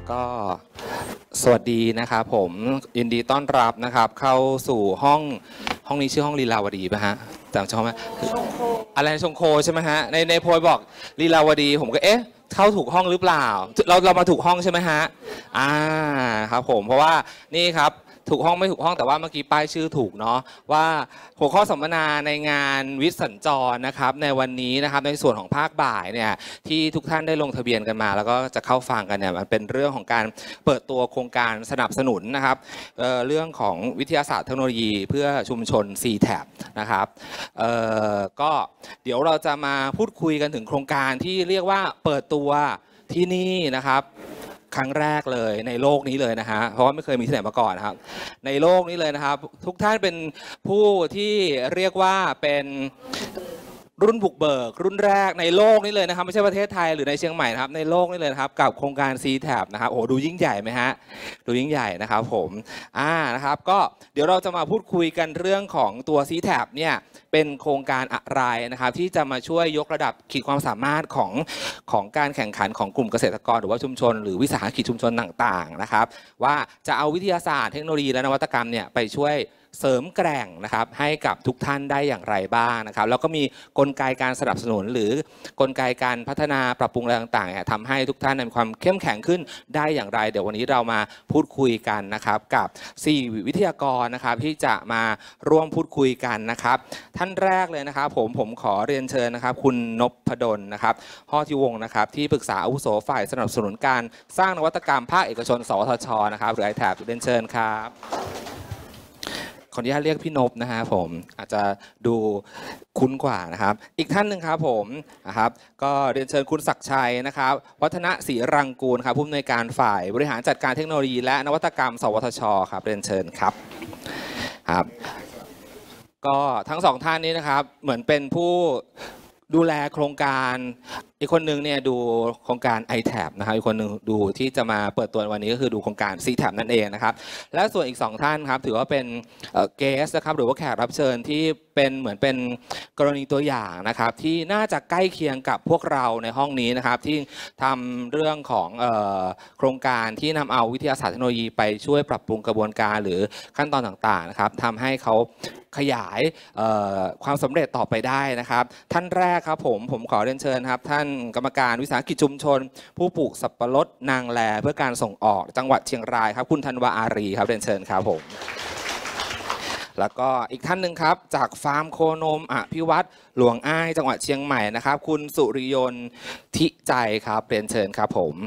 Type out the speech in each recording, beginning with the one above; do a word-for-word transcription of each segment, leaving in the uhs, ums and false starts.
ก็สวัสดีนะครับผมยินดีต้อนรับนะครับเข้าสู่ห้องห้องนี้ชื่อห้องลีลาวดีป่ะฮะจำชอบไหมอะไรชงโคใช่ไหมฮะในในโพยบอกลีลาวดีผมก็เอ๊ะเข้าถูกห้องหรือเปล่าเราเรามาถูกห้องใช่ไหมฮะอ่าครับผมเพราะว่านี่ครับถูกห้องไม่ถูกห้องแต่ว่าเมื่อกี้ป้ายชื่อถูกเนาะว่าหัวข้อสัมมนาในงานวิทย์สัญจรนะครับในวันนี้นะครับในส่วนของภาคบ่ายเนี่ยที่ทุกท่านได้ลงทะเบียนกันมาแล้วก็จะเข้าฟังกันเนี่ยมันเป็นเรื่องของการเปิดตัวโครงการสนับสนุนนะครับ เอ่อ เรื่องของวิทยาศาสตร์เทคโนโลยีเพื่อชุมชน ซี แท็บ นะครับเอ่อก็เดี๋ยวเราจะมาพูดคุยกันถึงโครงการที่เรียกว่าเปิดตัวที่นี่นะครับครั้งแรกเลยในโลกนี้เลยนะฮะเพราะว่าไม่เคยมีที่ไหนมาก่อนนะครับในโลกนี้เลยนะครับทุกท่านเป็นผู้ที่เรียกว่าเป็นรุ่นบุกเบิกรุ่นแรกในโลกนี้เลยนะครับไม่ใช่ประเทศไทยหรือในเชียงใหม่นะครับในโลกนี้เลยนะครับกับโครงการ ซี แท็บ นะครับโอ้ดูยิ่งใหญ่ไหมฮะดูยิ่งใหญ่นะครับผมอ่านะครับก็เดี๋ยวเราจะมาพูดคุยกันเรื่องของตัว ซี แท็บ เนี่ยเป็นโครงการอะไรนะครับที่จะมาช่วยยกระดับขีดความสามารถของของการแข่งขันของกลุ่มเกษตรกรหรือว่าชุมชนหรือวิสาหกิจชุมชนต่างๆนะครับว่าจะเอาวิทยาศาสตร์เทคโนโลยีและนวัตกรรมเนี่ยไปช่วยเสริมแกร่งนะครับให้กับทุกท่านได้อย่างไรบ้างนะครับแล้วก็มีกลไกการสนับสนุนหรือกลไกการพัฒนาปรับปรุงอะไรต่างๆทำให้ทุกท่านมีความเข้มแข็งขึ้นได้อย่างไรเดี๋ยววันนี้เรามาพูดคุยกันนะครับกับสี่วิทยากรนะครับที่จะมาร่วมพูดคุยกันนะครับท่านแรกเลยนะครับผมผมขอเรียนเชิญนะครับคุณนพดลนะครับฮอทิวงศ์นะครับที่ปรึกษาอาวุโสฝ่ายสนับสนุนการสร้างนวัตกรรมภาคเอกชนสวทชนะครับหรือ ไอ แท็บ เรียนเชิญครับขออนุญาตเรียกพี่นพนะฮะผมอาจจะดูคุ้นกว่านะครับอีกท่านหนึ่งครับผมนะครับก็เรียนเชิญคุณศักดิ์ชัยนะครับวัฒนศรีรังกูลครับผู้อำนวยการฝ่ายบริหารจัดการเทคโนโลยีและนวัตกรรมสวทชครับเรียนเชิญครับครับก็ทั้งสองท่านนี้นะครับเหมือนเป็นผู้ดูแลโครงการอีกคนนึงเนี่ยดูโครงการ ไอ แท็บ นะครับอีกคนนึงดูที่จะมาเปิดตัววันนี้ก็คือดูโครงการ ซี แท็บ นั่นเองนะครับและส่วนอีกสองท่านครับถือว่าเป็นเกสนะครับหรือว่าแขกรับเชิญที่เป็นเหมือนเป็นกรณีตัวอย่างนะครับที่น่าจะใกล้เคียงกับพวกเราในห้องนี้นะครับที่ทำเรื่องของเอ่อโครงการที่นำเอาวิทยาศาสตร์เทคโนโลยีไปช่วยปรับปรุงกระบวนการหรือขั้นตอนต่างๆนะครับทำให้เขาขยายความสำเร็จต่อไปได้นะครับท่านแรกครับผมผมขอเรียนเชิญครับท่านกรรมการวิสาหกิจชุมชนผู้ปลูกสับปะรดนางแลเพื่อการส่งออกจังหวัดเชียงรายครับคุณธันวาอารีครับเรียนเชิญครับผมแล้วก็อีกท่านหนึ่งครับจากฟาร์มโคนมอภิวัตรหลวงอ้ายจังหวัดเชียงใหม่นะครับคุณสุริยนต์ทิใจครับเรียนเชิญครับผม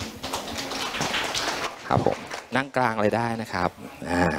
ครับผมนั่งกลางเลยได้นะครับอ่า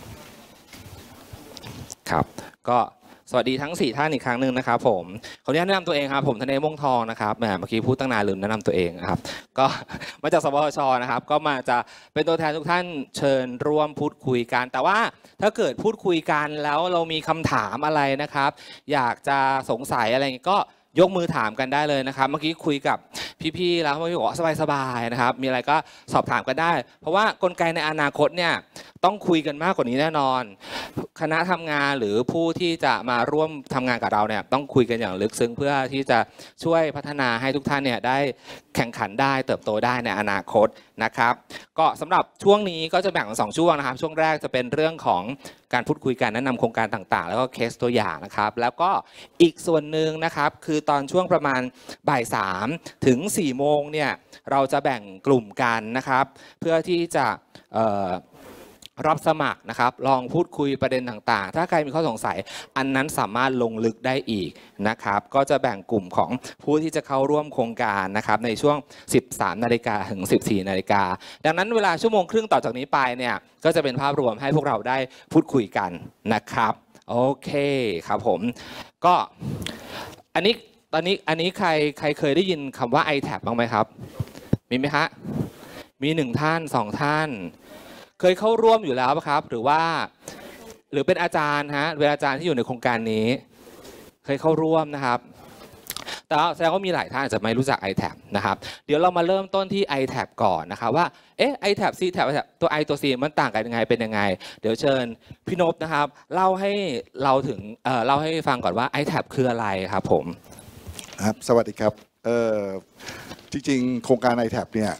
ครับก็สวัสดีทั้งสี่ท่านอีกครั้งหนึ่งนะครับผมขออนุญาตแนะนำตัวเองครับผมธเนศ ม่วงทองนะครับแหมเมื่อกี้พูดตั้งนานลืมแนะนำตัวเองนะครับก็มาจากสวทชนะครับก็มาจะเป็นตัวแทนทุกท่านเชิญร่วมพูดคุยกันแต่ว่าถ้าเกิดพูดคุยกันแล้วเรามีคำถามอะไรนะครับอยากจะสงสัยอะไรก็ยกมือถามกันได้เลยนะครับเมื่อกี้คุยกับพี่ๆแล้วพี่บอกว่าสบายๆนะครับมีอะไรก็สอบถามกันได้เพราะว่ากลไกในอนาคตเนี่ยต้องคุยกันมากกว่านี้แน่นอนคณะทำงานหรือผู้ที่จะมาร่วมทำงานกับเราเนี่ยต้องคุยกันอย่างลึกซึ้งเพื่อที่จะช่วยพัฒนาให้ทุกท่านเนี่ยได้แข่งขันได้เติบโตได้ในอนาคตนะครับก็สำหรับช่วงนี้ก็จะแบ่งเป็นสองช่วงนะครับช่วงแรกจะเป็นเรื่องของการพูดคุยกันแนะนำโครงการต่างๆแล้วก็เคสตัวอย่างนะครับแล้วก็อีกส่วนหนึ่งนะครับคือตอนช่วงประมาณบ่ายสามถึงสี่โมงเนี่ยเราจะแบ่งกลุ่มกันนะครับเพื่อที่จะรับสมัครนะครับลองพูดคุยประเด็นต่างๆถ้าใครมีข้อสงสัยอันนั้นสามารถลงลึกได้อีกนะครับก็จะแบ่งกลุ่มของผู้ที่จะเข้าร่วมโครงการนะครับในช่วง สิบสามนาฬิกา ถึง สิบสี่นาฬิกาดังนั้นเวลาชั่วโมงครึ่งต่อจากนี้ไปเนี่ยก็จะเป็นภาพรวมให้พวกเราได้พูดคุยกันนะครับโอเคครับผมก็อันนี้ตอนนี้อันนี้ใครใครเคยได้ยินคำว่า ไอ แท็บ บ้างไหมครับมีไหมฮะมีหนึ่งท่านสองท่านเคยเข้าร่วมอยู่แล้วครับหรือว่าหรือเป็นอาจารย์ฮะเป็นอาจารย์ที่อยู่ในโครงการนี้เคยเข้าร่วมนะครับแต่แสดงว่ามีหลายท่านอาจจะไม่รู้จัก ไอ แท็บ นะครับเดี๋ยวเรามาเริ่มต้นที่ ไอ แท็บ ก่อนนะครับว่าเอ๊ะ ไอ แท็บ ซี แท็บ ตัว I ตัว C มันต่างกันยังไงเป็นยังไงเดี๋ยวเชิญพี่นพนะครับเล่าให้เราถึงเอ่อเล่าให้ฟังก่อนว่า ไอ แท็บ คืออะไรครับผมครับสวัสดีครับเอ่อจริงๆโครงการ ไอ แท็บ เนี่ย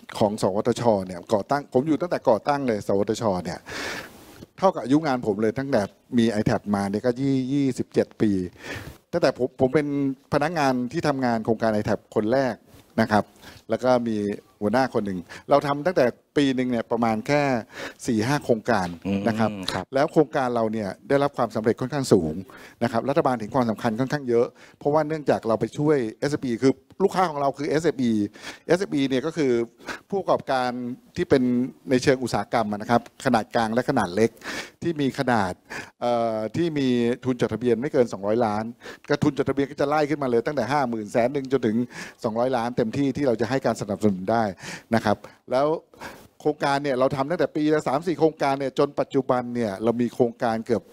ของสวทชเนี่ยก่อตั้งผมอยู่ตั้งแต่ก่อตั้งเลยสวทชเนี่ยเท่ากับอายุงานผมเลยตั้งแต่มี ไอ แท็บ มาเนี่ยก็ยี่สิบเจ็ดปีตั้งแต่ผมผมเป็นพนักงานที่ทำงานโครงการ ไอ แท็บ คนแรกนะครับแล้วก็มีหัวหน้าคนหนึ่งเราทำตั้งแต่ปีหนึ่งเนี่ยประมาณแค่ สี่ห้า โครงการนะครับแล้วโครงการเราเนี่ยได้รับความสำเร็จค่อนข้างสูงนะครับรัฐบาลเห็นความสำคัญค่อนข้างเยอะเพราะว่าเนื่องจากเราไปช่วย เอส เอ็ม อี คือลูกค้าของเราคือ เอส เอ็ม อี เอส เอ็ม อี เนี่ยก็คือผู้ประกอบการที่เป็นในเชิงอุตสาหกรรมนะครับขนาดกลางและขนาดเล็กที่มีขนาดที่มีทุนจดทะเบียนไม่เกินสองร้อยล้านก็ทุนจดทะเบียนก็จะไล่ขึ้นมาเลยตั้งแต่ ห้าหมื่น แสนหนึ่งจนถึงสองร้อยล้านเต็มที่ที่เราจะให้การสนับสนุนได้นะครับแล้วโครงการเนี่ยเราทำตั้งแต่ปีละสามสี่โครงการเนี่ยจนปัจจุบันเนี่ยเรามีโครงการเกือบ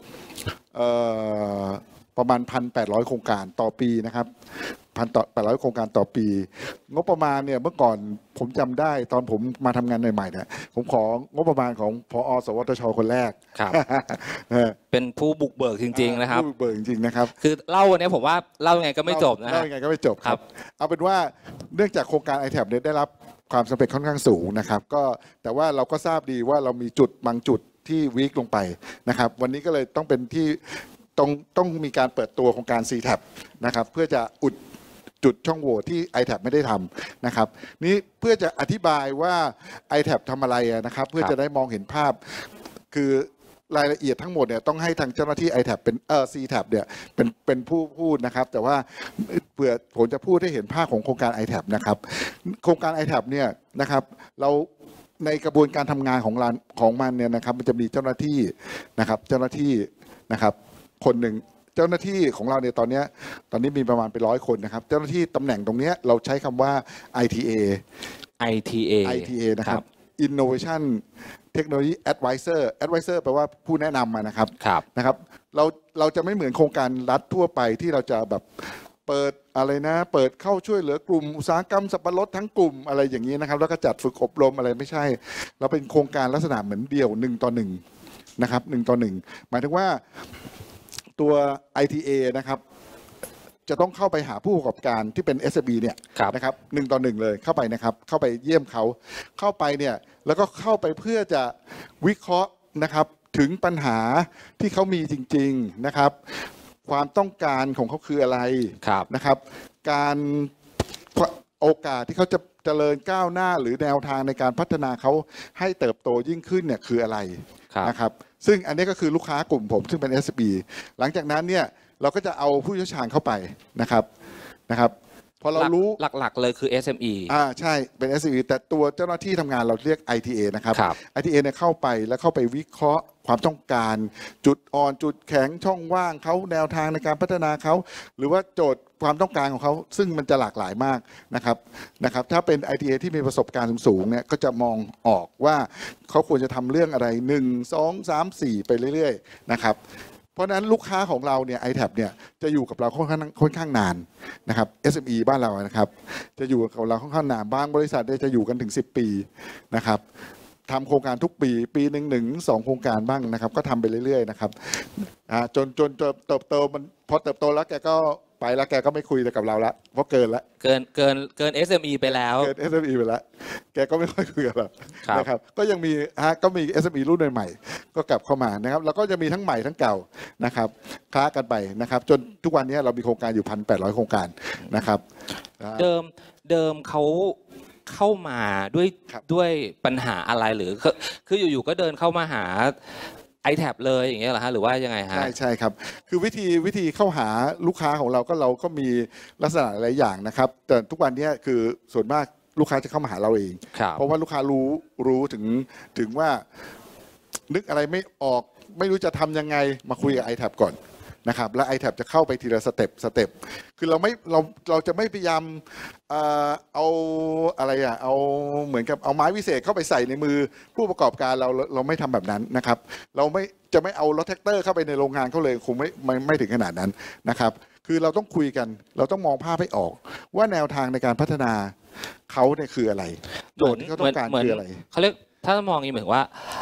ประมาณ หนึ่งพันแปดร้อย โครงการต่อปีนะครับพันต่อแปดร้อยโครงการต่อปีงบประมาณเนี่ยเมื่อก่อนผมจำได้ตอนผมมาทำงานใหม่ๆเนี่ยผมของบประมาณของผอ.สวทช.คนแรกครับ เป็นผู้บุกเบิกจริงๆนะครับผู้บุกเบิกจริงๆนะครับคือเล่าวันนี้ผมว่าเล่ายังไงก็ไม่จบนะเล่ายังไงก็ไม่จบครับเอาเป็นว่าเนื่องจากโครงการ ไอ แท็บ เนี่ยได้รับความสำเร็จค่อนข้างสูงนะครับก็แต่ว่าเราก็ทราบดีว่าเรามีจุดบางจุดที่วีคลงไปนะครับวันนี้ก็เลยต้องเป็นที่ต้องต้องมีการเปิดตัวโครงการ ซี แท็บ นะครับเพื่อจะอุดจุดช่องโหว่ที่ ไอ แท็บ ไม่ได้ทำนะครับนี่เพื่อจะอธิบายว่า ไอ แท็บ ทำอะไรนะครับเพื่อจะได้มองเห็นภาพคือรายละเอียดทั้งหมดเนี่ยต้องให้ทางเจ้าหน้าที่ ไอ แท็บ เป็นเออ ซี แท็บ เนี่ยเป็นเป็นผู้พูดนะครับแต่ว่าเผื่อผมจะพูดให้เห็นภาพของโครงการ ไอ แท็บ นะครับโครงการ ไอ แท็บ เนี่ยนะครับเราในกระบวนการทำงานของรันของมันเนี่ยนะครับมันจะมีเจ้าหน้าที่นะครับเจ้าหน้าที่นะครับคนหนึ่งเจ้าหน้าที่ของเราเนี่ยตอนนี้ตอนนี้มีประมาณเป็นร้อยคนนะครับเจ้าหน้าที่ตำแหน่งตรงนี้เราใช้คำว่า ไอ ที เอไอ ที เอไอ ที เอ นะครับ Innovation Technology Advisor Advisor แปลว่าผู้แนะนำนะครับนะครับเราเราจะไม่เหมือนโครงการรัฐทั่วไปที่เราจะแบบเปิดอะไรนะเปิดเข้าช่วยเหลือกลุ่มอุตสาหกรรมสับปะรดทั้งกลุ่มอะไรอย่างนี้นะครับแล้วก็จัดฝึกอบรมอะไรไม่ใช่เราเป็นโครงการลักษณะเหมือนเดี่ยวหนึ่งต่อหนึ่งนะครับหนึ่งต่อหนึ่งหมายถึงว่าตัว ไอ ที เอ นะครับจะต้องเข้าไปหาผู้ประกอบการที่เป็น เอส เอ็ม อี เนี่ยนะครับหนึ่งต่อหนึ่งเลยเข้าไปนะครับเข้าไปเยี่ยมเขาเข้าไปเนี่ยแล้วก็เข้าไปเพื่อจะวิเคราะห์นะครับถึงปัญหาที่เขามีจริงๆนะครับความต้องการของเขาคืออะไรนะครับการโอกาสที่เขาจะเจริญก้าวหน้าหรือแนวทางในการพัฒนาเขาให้เติบโตยิ่งขึ้นเนี่ยคืออะไรนะครับซึ่งอันนี้ก็คือลูกค้ากลุ่มผมซึ่งเป็น เอส เอ็ม อี หลังจากนั้นเนี่ยเราก็จะเอาผู้เชี่ยวชาญเข้าไปนะครับนะครับพอเรารู้หลักๆเลยคือ เอส เอ็ม อีอ่าใช่เป็น เอส เอ็ม อี แต่ตัวเจ้าหน้าที่ทำงานเราเรียก ไอ ที เอ นะครับ ไอ ที เอ เนี่ยเข้าไปแล้วเข้าไปวิเคราะห์ความต้องการจุดอ่อนจุดแข็งช่องว่างเขาแนวทางในการพัฒนาเขาหรือว่าโจทย์ความต้องการของเขาซึ่งมันจะหลากหลายมากนะครับนะครับถ้าเป็น ไอ ที เอ ที่มีประสบการณ์สูงเนี่ยก็จะมองออกว่าเขาควรจะทำเรื่องอะไรหนึ่ง สอง สาม สี่ไปเรื่อยๆนะครับเพราะนั้นลูกค้าของเราเนี่ย ไอ แท็บ เนี่ยจะอยู่กับเราค่อนข้างค่อนข้างนานนะครับ เอส เอ็ม อี บ้านเรานะครับจะอยู่กับเราค่อนข้างนานบางบริษัทจะอยู่กันถึงสิบปีนะครับทำโครงการทุกปีปีหนึ่งหนึ่งสองโครงการบ้างนะครับก็ทำไปเรื่อยๆนะครับจนจนเติบโตมันพอเติบโตแล้วแกก็ไปแล้วแกก็ไม่คุยกับเราละเพราะเกินละเกินเกินเกิน เอส เอ็ม อี ไปแล้วเกิน เอส เอ็ม อี ไปแล้วแกก็ไม่ค่อยคุยกับเรานะครับก็ยังมีฮะก็มี เอส เอ็ม อี รุ่นใหม่ๆก็กลับเข้ามานะครับแล้วก็จะมีทั้งใหม่ทั้งเก่านะครับคล้ากันไปนะครับจนทุกวันนี้เรามีโครงการอยู่ หนึ่งพันแปดร้อย โครงการนะครับเดิมเดิมเขาเข้ามาด้วยด้วยปัญหาอะไรหรือคืออยู่ๆก็เดินเข้ามาหา ไอ แท็บ เลยอย่างเงี้ยเหรอฮะหรือว่ายังไงฮะใช่ใช่ครับคือวิธีวิธีเข้าหาลูกค้าของเราก็เราก็มีลักษณะหลายอย่างนะครับแต่ทุกวันนี้คือส่วนมากลูกค้าจะเข้ามาหาเราเองเพราะว่าลูกค้ารู้รู้ถึงถึงว่านึกอะไรไม่ออกไม่รู้จะทำยังไงมาคุยกับ ไอ แท็บ ก่อนนะครับและ ไอ แท็บ จะเข้าไปทีละสเต็ปสเต็ปคือเราไม่เราเราจะไม่พยายามเอาอะไรอ่ะเอาเหมือนกับเอาไม้วิเศษเข้าไปใส่ในมือผู้ประกอบการเราเราไม่ทำแบบนั้นนะครับเราไม่จะไม่เอารถแท็กเตอร์เข้าไปในโรงงานเขาเลยคงไม่ไม่ไม่ถึงขนาดนั้นนะครับคือเราต้องคุยกันเราต้องมองภาพให้ออกว่าแนวทางในการพัฒนาเขาเนี่ยคืออะไรโจทย์ที่เขาต้องการคืออะไรเขาเรียกถ้ามองอย่างนี้เหมือนว่า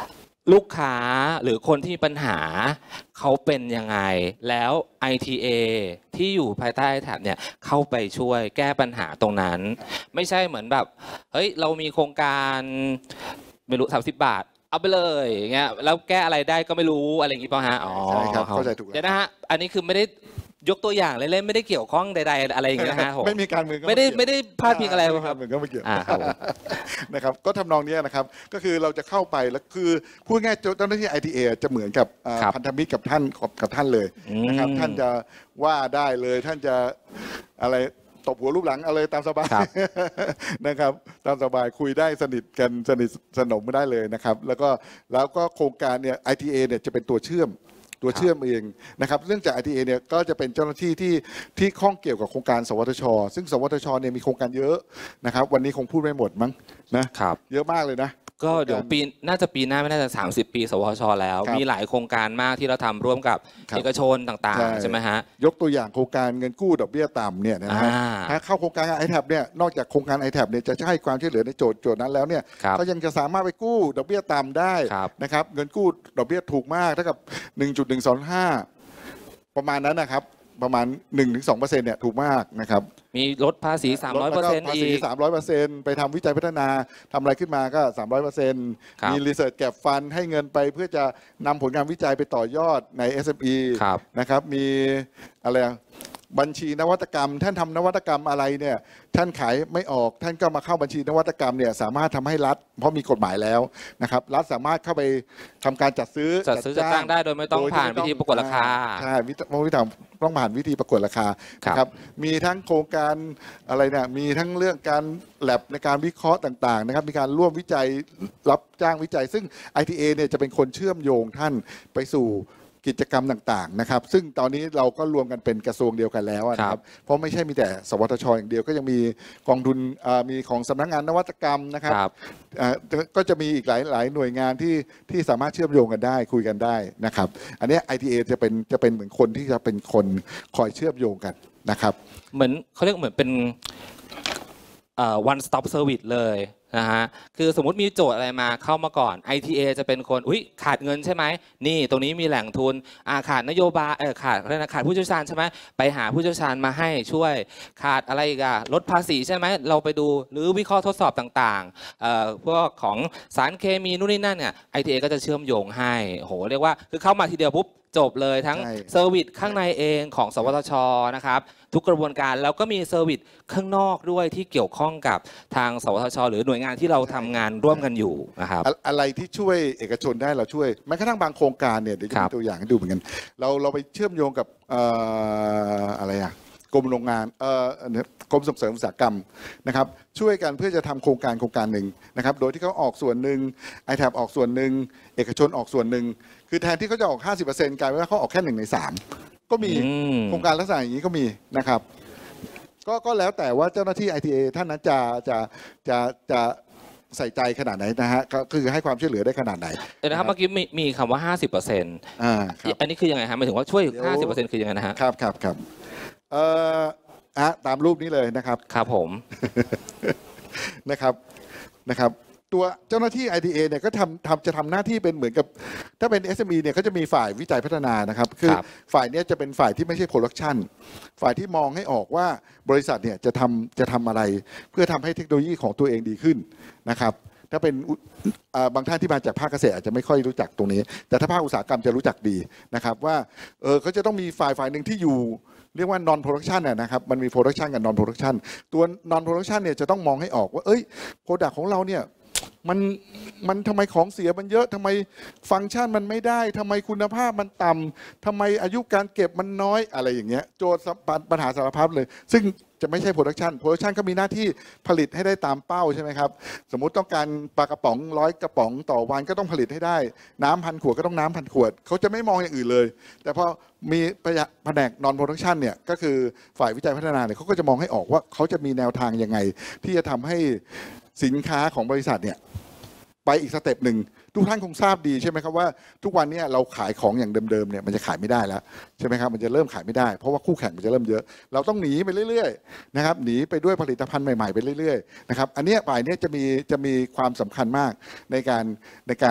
ลูกค้าหรือคนที่มีปัญหาเขาเป็นยังไงแล้ว ไอ ที เอ ที่อยู่ภายใต้ ไอ ที เอ บี เนี่ยเข้าไปช่วยแก้ปัญหาตรงนั้น ไม่ใช่เหมือนแบบเฮ้ยเรามีโครงการไม่รู้สามสิบบาทเอาไปเลยอย่างเงี้ยแล้วแก้อะไรได้ก็ไม่รู้อะไรอย่างงี้ป่ะฮะอ๋อใช่ครับเข้าใจถูกแล้วเดี๋ยวนะฮะอันนี้คือไม่ได้ยกตัวอย่างเล่นๆไม่ได้เกี่ยวข้องใดๆอะไรอย่างเงี้ยนะฮะผมไม่มีการเมืองก็ไม่ได้เกี่ยวไม่ได้พาดพิงอะไรม่มีคการัรบเมืองก็ไม่เกี่ยวอ่าครับผมนะครับก็ทำนองนี้นะครับก็คือเราจะเข้าไปแล้วคือพูดง่ายๆเจ้าหน้าที่ ไอ ที เอ จะเหมือนกับเอ่อครับพันธมิตรกับท่านกับท่านเลยนะครับอืมท่านจะว่าได้เลยท่านจะอะไรตบหัวรูปหลังอะไรตามสบายครับนะครับตามสบายคุยได้สนิทกันสนิทสนมไม่ได้เลยนะครับแล้วก็แล้วก็โครงการเนี่ย ไอ ที เอ เนี่ยจะเป็นตัวเชื่อมตัวเชื่อมเองนะครับเรื่องจาก ไอ ที เอ เนี่ยก็จะเป็นเจ้าหน้าที่ที่ที่ข้องเกี่ยวกับโครงการสวทช ซึ่งสวทชเนี่ยมีโครงการเยอะนะครับวันนี้คงพูดไม่หมดมั้งนะครับ เยอะมากเลยนะก็เดี๋ยวปีน่าจะปีหน้าไม่น่าจะสามสิบปีสวทชแล้วครับมีหลายโครงการมากที่เราทำร่วมกับครับเอกชนต่างใช่ๆ ใช่ไหมฮะยกตัวอย่างโครงการเงินกู้ดอกเบี้ยต่ำเนี่ยนะฮะอ่าถ้าเข้าโครงการ ไอ ที เอ บี เนี่ยนอกจากโครงการ ไอ ที เอ บี เนี่ยจะให้ความช่วยเหลือในโจทย์โจทย์นั้นแล้วเนี่ยครับก็ยังจะสามารถไปกู้ดอกเบี้ยต่ำได้ครับนะครับเงินกู้ดอกเบี้ยถูกมากเท่ากับ หนึ่งจุดหนึ่งสองห้า ประมาณนั้นนะครับประมาณ หนึ่งถึงสองเปอร์เซ็นต์ เนี่ยถูกมากนะครับมีลดภาษี สามร้อยเปอร์เซ็นต์ภาอีษีกสามร้อยเปอร์เซ็นต์ไปทำวิจัยพัฒนาทำอะไรขึ้นมาก็ สามร้อยเปอร์เซ็นต์ครับมีรีเสิร์ชแก็บฟันให้เงินไปเพื่อจะนำผลงานวิจัยไปต่อยอดใน เอส เอ็ม อีครับนะครับมีอะไรอะบัญชีนวัตกรรม ท่านทำนวัตกรรมอะไรเนี่ยท่านขายไม่ออกท่านก็มาเข้าบัญชีนวัตกรรมเนี่ยสามารถทำให้รัฐเพราะมีกฎหมายแล้วนะครับรัฐสามารถเข้าไปทำการจัดซื้อจัดซื้อจัดจ้างได้โดยไม่ต้องผ่านวิธีประกวดราคาใช่วิธีวิธีต้องผ่านวิธีประกวดราคาครับนะครับมีทั้งโครงการอะไรเนี่ยมีทั้งเรื่องการแลบในการวิเคราะห์ต่างๆนะครับมีการร่วมวิจัยรับจ้างวิจัย ซึ่ง ไอ ที เอ เนี่ยจะเป็นคนเชื่อมโยงท่านไปสู่กิจกรรมต่างๆนะครับซึ่งตอนนี้เราก็รวมกันเป็นกระทรวงเดียวกันแล้วนะครับเพราะไม่ใช่มีแต่สวทชอย่างเดียวก็ยังมีกองทุนเอ่อมีของสำนักงานนวัตกรรมนะครับครับเอ่อก็จะมีอีกหลายหลายหน่วยงานที่ที่สามารถเชื่อมโยงกันได้คุยกันได้นะครับอันเนี้ย ไอ ที เอ จะเป็นจะเป็นเหมือนคนที่จะเป็นคนคอยเชื่อมโยงกันนะครับเหมือนเขาเรียกเหมือนเป็นเอ่อ one stop service เลยนะฮะคือสมมุติมีโจทย์อะไรมาเข้ามาก่อน ไอ ที เอ จะเป็นคนอุ้ยขาดเงินใช่ไหมนี่ตรงนี้มีแหล่งทุนอ่าขาดนโยบายเออขาดอะไรนะขาดผู้เชี่ยวชาญใช่ไหมไปหาผู้เชี่ยวชาญมาให้ช่วยขาดอะไรอีกอะลดภาษีใช่ไหมเราไปดูหรือวิเคราะห์ทดสอบต่างๆเอ่อพวกของสารเคมีนู่นนี่นั่นเนี่ย ไอ ที เอ ก็จะเชื่อมโยงให้โหเรียกว่าคือเข้ามาทีเดียวปุ๊บจบเลยทั้งใช่เซอร์วิสข้างในเองของสวทชนะครับทุกกระบวนการแล้วก็มีเซอร์วิสข้างนอกด้วยที่เกี่ยวข้องกับทางสวทช หรือหน่วยงานที่เราทำงานร่วมกันอยู่นะครับอะอะไรที่ช่วยเอกชนได้เราช่วยแม้กระทั่งบางโครงการเนี่ยเดี๋ยวจะครัมีบตัวอย่างให้ดูเหมือนกัน เราเราไปเชื่อมโยงกับเอ่ออะไรอะกรมโรงงานเอ่ออันนี้กรมส่งเสริมอุตสาหกรรมนะครับช่วยกันเพื่อจะทำโครงการโครงการหนึ่งนะครับโดยที่เขาออกส่วนหนึ่ง ไอ ที เอ บี ออกส่วนหนึ่งเอกชนออกส่วนหนึ่งคือแทนที่เขาจะออก ห้าสิบเปอร์เซ็นต์ กลายเป็นว่าเขาออกแค่หนึ่งในสามก็มีอืมโครงการลักษณะอย่างนี้ก็มีนะครับก็ก็แล้วแต่ว่าเจ้าหน้าที่ ไอ ที เอ ท่านนั้นจะจะจะจะใส่ใจขนาดไหนนะฮะก็คือให้ความช่วยเหลือได้ขนาดไหนเดี๋ยวนะครับเมื่อกี้มีมีคำว่า ห้าสิบเปอร์เซ็นต์อ่าครับอันนี้คือยังไงฮะหมายถึงว่าช่วยเดี๋ยวห้าสิบเปอร์เซ็นต์คือยังไงนะฮะครับครับครับเอ่ออ่ะตามรูปนี้เลยนะครับครับผมนะครับนะครับตัวเจ้าหน้าที่ ไอ ที เอ เนี่ยก็ทำทำจะทำหน้าที่เป็นเหมือนกับถ้าเป็น เอส เอ็ม อี เนี่ยก็จะมีฝ่ายวิจัยพัฒนานะครับคือครับฝ่ายเนี้ยจะเป็นฝ่ายที่ไม่ใช่โปรดักชันฝ่ายที่มองให้ออกว่าบริษัทเนี่ยจะทำจะทำอะไร เพื่อทำให้เทคโนโลยีของตัวเองดีขึ้นนะครับถ้าเป็นอุอ่าบางท่านที่มาจากภาคเกษตรอาจจะไม่ค่อยรู้จักตรงนี้ แต่ถ้าภาคอุตสาหกรรมจะรู้จักดีนะครับว่าเออเขาจะต้องมีฝ่ายฝ่ายหนึ่งที่อยู่เรียกว่า non production น่ะนะครับมันมี production กับ non production ตัว non production เนี่ยจะต้องมองให้ออกว่าเอ้ย product ของเราเนี่ยมันมันทำไมของเสียมันเยอะทำไมฟังก์ชันมันไม่ได้ทำไมคุณภาพมันต่ำทำไมอายุการเก็บมันน้อยอะไรอย่างเงี้ยโจทย์ปัญหาสารพัดเลย ซึ่งจะไม่ใช่โปรดักชันโปรดักชันก็มีหน้าที่ผลิตให้ได้ตามเป้าใช่ไหมครับสมมุติต้องการปลากระป๋องร้อยกระป๋องต่อวันก็ต้องผลิตให้ได้น้ำพันขวดก็ต้องน้ำพันขวดเขาจะไม่มองอย่างอื่นเลย แต่พอมีแผนกนอนโปรดักชันเนี่ยก็คือฝ่ายวิจัยพัฒนาเนี่ยเขาก็จะมองให้ออกว่าเขาจะมีแนวทางยังไงที่จะทำให้สินค้าของบริษัทเนี่ยไปอีกสเต็ปหนึ่งทุกท่านคงทราบดีใช่ไหมครับว่าทุกวันนี้เราขายของอย่างเดิมๆเนี่ยมันจะขายไม่ได้แล้วใช่ไหมครับมันจะเริ่มขายไม่ได้เพราะว่าคู่แข่งมันจะเริ่มเยอะเราต้องหนีไปเรื่อยๆนะครับหนีไปด้วยผลิตภัณฑ์ใหม่ๆไปเรื่อยๆนะครับอันเนี้ยฝ่ายเนี้ยจะมีจะมีความสำคัญมากในการในการ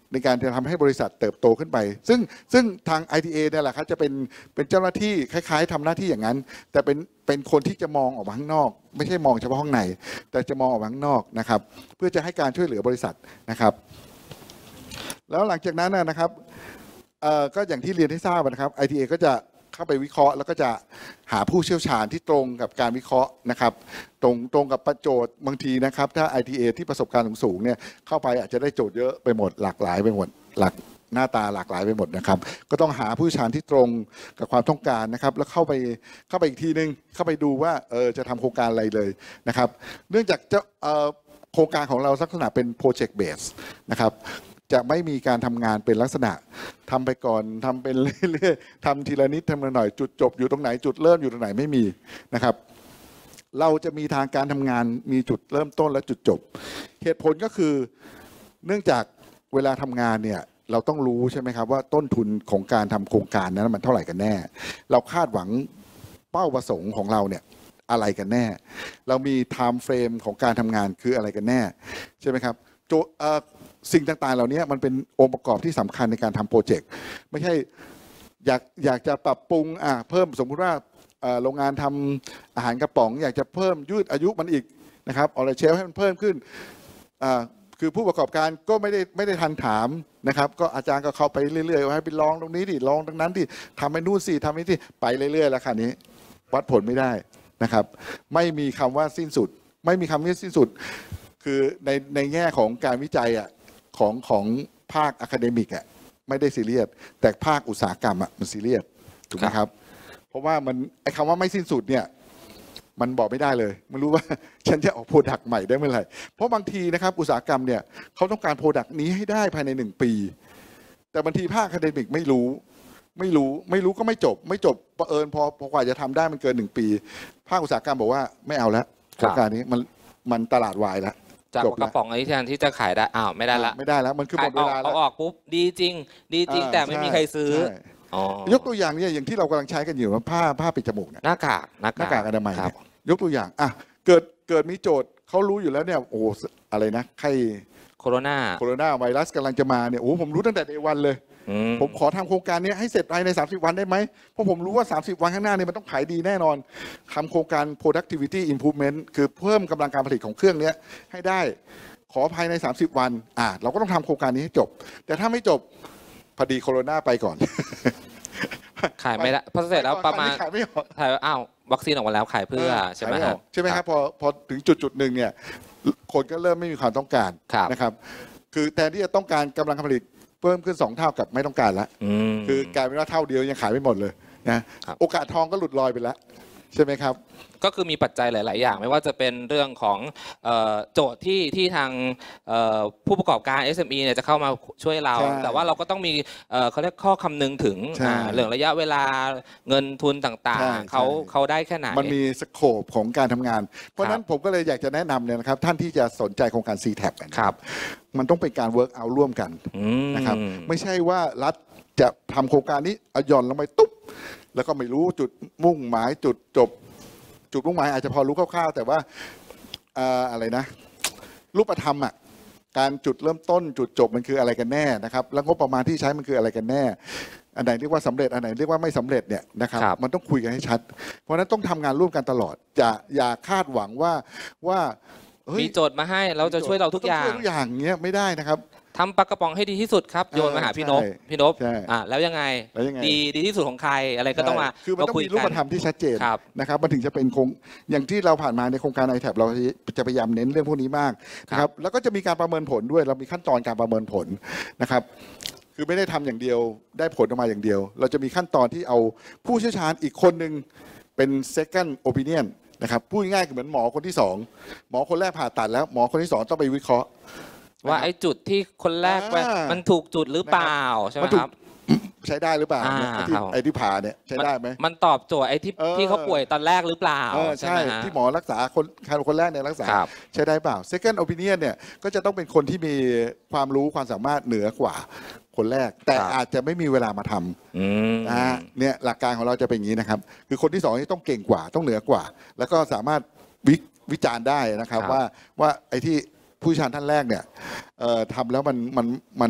ในการจะทำให้บริษัทเติบโตขึ้นไปซึ่งซึ่งทาง ไอ ที เอ เนี่ยแหละครับจะเป็นเป็นเจ้าหน้าที่คล้ายๆทำหน้าที่อย่างนั้น แต่เป็นเป็นคนที่จะมองออกมาข้างนอก ไม่ใช่มองเฉพาะห้องในแต่จะมองออกมาข้างนอกนะครับเพื่อจะให้การช่วยเหลือบริษัทนะครับแล้วหลังจากนั้นนะครับก็อย่างที่เรียนให้ทราบนะครับ ไอ ที เอ ก็จะเข้าไปวิเคราะห์แล้วก็จะหาผู้เชี่ยวชาญที่ตรงกับการวิเคราะห์นะครับตรงตรงกับประโจทย์บางทีนะครับถ้า ไอ ที เอ ที่ประสบการณ์สูงๆเนี่ยเข้าไปอาจจะได้โจทย์เยอะไปหมดหลากหลายไปหมดหลักหน้าตาหลากหลายไปหมดนะครับก็ต้องหาผู้เชี่ยวชาญที่ตรงกับความต้องการนะครับแล้วเข้าไปเข้าไปอีกทีนึงเข้าไปดูว่าเออจะทำโครงการอะไรเลยนะครับเนื่องจากจะโครงการของเราลักษณะเป็นโปรเจกต์เบสนะครับจะไม่มีการทำงานเป็นลักษณะทำไปก่อนทำเป็นเรื่อยๆทำทีละนิดทำละหน่อยจุดจบอยู่ตรงไหนจุดเริ่มอยู่ตรงไหนไม่มีนะครับเราจะมีทางการทำงานมีจุดเริ่มต้นและจุดจบเหตุผลก็คือเนื่องจากเวลาทำงานเนี่ยเราต้องรู้ใช่ไหมครับว่าต้นทุนของการทำโครงการนั้นมันเท่าไหร่กันแน่เราคาดหวังเป้าประสงค์ของเราเนี่ยอะไรกันแน่เรามีไทม์เฟรมของการทำงานคืออะไรกันแน่ใช่ไหมครับโจสิ่งต่างๆเหล่านี้มันเป็นองค์ประกอบที่สำคัญในการทำโปรเจกต์ไม่ใช่อยากอยากจะปรับปรุงอ่ะเพิ่มสมมุติว่าโรงงานทำอาหารกระป๋องอยากจะเพิ่มยืดอายุมันอีกนะครับออเดอร์เชลให้มันเพิ่มขึ้นคือผู้ประกอบการก็ไม่ได้ไม่ได้ทันถามนะครับก็อาจารย์ก็เข้าไปเรื่อยๆให้ไปลองตรงนี้ดิลองตรงนั้นดิทำให้นู่นสิทำให้ที่ไปเรื่อยๆแล้วค่ะนี้วัดผลไม่ได้นะครับไม่มีคำว่าสิ้นสุดไม่มีคำว่าสิ้นสุดคือในในแง่ของการวิจัยอ่ะของของภาคอะคาเดมิกอ่ะไม่ได้ซีเรียสแต่ภาคอุตสาหกรรมอ่ะมันซีเรียสถูกไหมครับเพราะว่ามันไอ้คำว่าไม่สิ้นสุดเนี่ยมันบอกไม่ได้เลยไม่รู้ว่าฉันจะออกโปรดักต์ใหม่ได้เมื่อไหร่เพราะบางทีนะครับอุตสาหกรรมเนี่ยเขาต้องการโปรดักต์นี้ให้ได้ภายในหนึ่งปีแต่บางทีภาคอะคาเดมิกไม่รู้ไม่รู้ไม่รู้ก็ไม่จบไม่จบประเอิญพอพอกว่าจะทำได้มันเกินหนึ่งปีภาคอุตสาหกรรมบอกว่าไม่เอาแล้วโครงการนี้มันมันตลาดวายแล้วจากกระป๋องไอ้แทนที่จะขายได้อ้าวไม่ได้ละไม่ได้แล้วมันคือหมดเวลาแล้วเอาออกปุ๊บดีจริงดีจริงแต่ไม่มีใครซื้อยกตัวอย่างเนี่ยอย่างที่เรากำลังใช้กันอยู่ว่าผ้าผ้าปิดจมูกเนี่ยหน้ากากหน้ากากอนามัยยกตัวอย่างอ่ะเกิดเกิดมีโจทย์เขารู้อยู่แล้วเนี่ยโอ้อะไรนะไข้โคโรนาโคโรนาไวรัสกำลังจะมาเนี่ยโอ้ผมรู้ตั้งแต่เดย์วันเลยผมขอทำโครงการนี้ให้เสร็จภายในสามสิบวันได้ไหมเพราะผมรู้ว่าสามสิบวันข้างหน้าเนี่ยมันต้องขายดีแน่นอนทำโครงการ productivity improvement คือเพิ่มกำลังการผลิตของเครื่องนี้ให้ได้ขอภายในสามสิบวันอ่ะเราก็ต้องทำโครงการนี้ให้จบแต่ถ้าไม่จบพอดีโคโรนาไปก่อนขายไม่ได้พอเสร็จแล้วประมาณขายไม่ออกขายอ้าววัคซีนออกมาแล้วขายเพื่อใช่ไหมครับใช่ไหมครับพอพอถึงจุดจุดหนึ่งเนี่ยคนก็เริ่มไม่มีความต้องการนะครับคือแทนที่จะต้องการกำลังการผลิตเพิ่มขึ้นสองเท่ากับไม่ต้องการแล้วคือกลายเป็นว่าเท่าเดียวยังขายไม่หมดเลยนะโอกาสทองก็หลุดลอยไปแล้วใช่ไหมครับก็คือมีปัจจัยหลายๆอย่างไม่ว่าจะเป็นเรื่องของโจทย์ที่ที่ทางผู้ประกอบการ เอส เอ็ม อี เนี่ยจะเข้ามาช่วยเราแต่ว่าเราก็ต้องมีเขาเรียกข้อคำนึงถึงเรื่องระยะเวลาเงินทุนต่างๆเขาเขาได้แค่ไหนมันมีสโคปของการทำงานเพราะฉะนั้นผมก็เลยอยากจะแนะนำเนี่ยนะครับท่านที่จะสนใจโครงการ ซี แท็บครับมันต้องเป็นการเวิร์กเอาร่วมกันนะครับไม่ใช่ว่ารัฐจะทำโครงการนี้เอาหย่อนลงไปตุ๊บแล้วก็ไม่รู้จุดมุ่งหมายจุดจบจุดมุ่งหมายอาจจะพอรู้คร่าวๆแต่ว่าอะไรนะรูปธรรมอ่ะการจุดเริ่มต้นจุดจบมันคืออะไรกันแน่นะครับแล้วงบประมาณที่ใช้มันคืออะไรกันแน่อันไหนเรียกว่าสำเร็จอันไหนเรียกว่าไม่สำเร็จเนี่ยนะครับมันต้องคุยกันให้ชัดเพราะฉะนั้นต้องทำงานร่วมกันตลอดอย่าอย่าคาดหวังว่าว่ามีโจทย์มาให้เราจะช่วยเราทุกอย่างทุกอย่างเงี้ยไม่ได้นะครับทำปลากระป๋องให้ดีที่สุดครับโยนมาหาพี่นพพี่นพอ่าแล้วยังไงดีดีที่สุดของใครอะไรก็ต้องมาคือมันต้องมีรูปธรรมที่ชัดเจนนะครับมันถึงจะเป็นโครงอย่างที่เราผ่านมาในโครงการ ไอ แท็บ เราจะพยายามเน้นเรื่องพวกนี้มากนะครับแล้วก็จะมีการประเมินผลด้วยเรามีขั้นตอนการประเมินผลนะครับคือไม่ได้ทำอย่างเดียวได้ผลออกมาอย่างเดียวเราจะมีขั้นตอนที่เอาผู้เชี่ยวชาญอีกคนหนึ่งเป็น second opinion นะครับพูดง่ายๆเหมือนหมอคนที่สองหมอคนแรกผ่าตัดแล้วหมอคนที่สองต้องไปวิเคราะห์ว่าไอ้จุดที่คนแรกไปมันถูกจุดหรือเปล่าใช่ไหมครับใช้ได้หรือเปล่าไอ้ที่ผ่าเนี่ยใช้ได้ไหมมันตอบโจทย์ไอ้ที่ที่เขาป่วยตอนแรกหรือเปล่าใช่ที่หมอรักษาคนคนแรกเนี่ยรักษาใช้ได้เปล่า second opinion เนี่ยก็จะต้องเป็นคนที่มีความรู้ความสามารถเหนือกว่าคนแรกแต่อาจจะไม่มีเวลามาทำนะเนี่ยหลักการของเราจะเป็นอย่างนี้นะครับคือคนที่สองที่ต้องเก่งกว่าต้องเหนือกว่าแล้วก็สามารถวิจารณ์ได้นะครับว่าว่าไอ้ที่ผู้เชี่ยวชาญท่านแรกเนี่ยทำแล้วมันมันมัน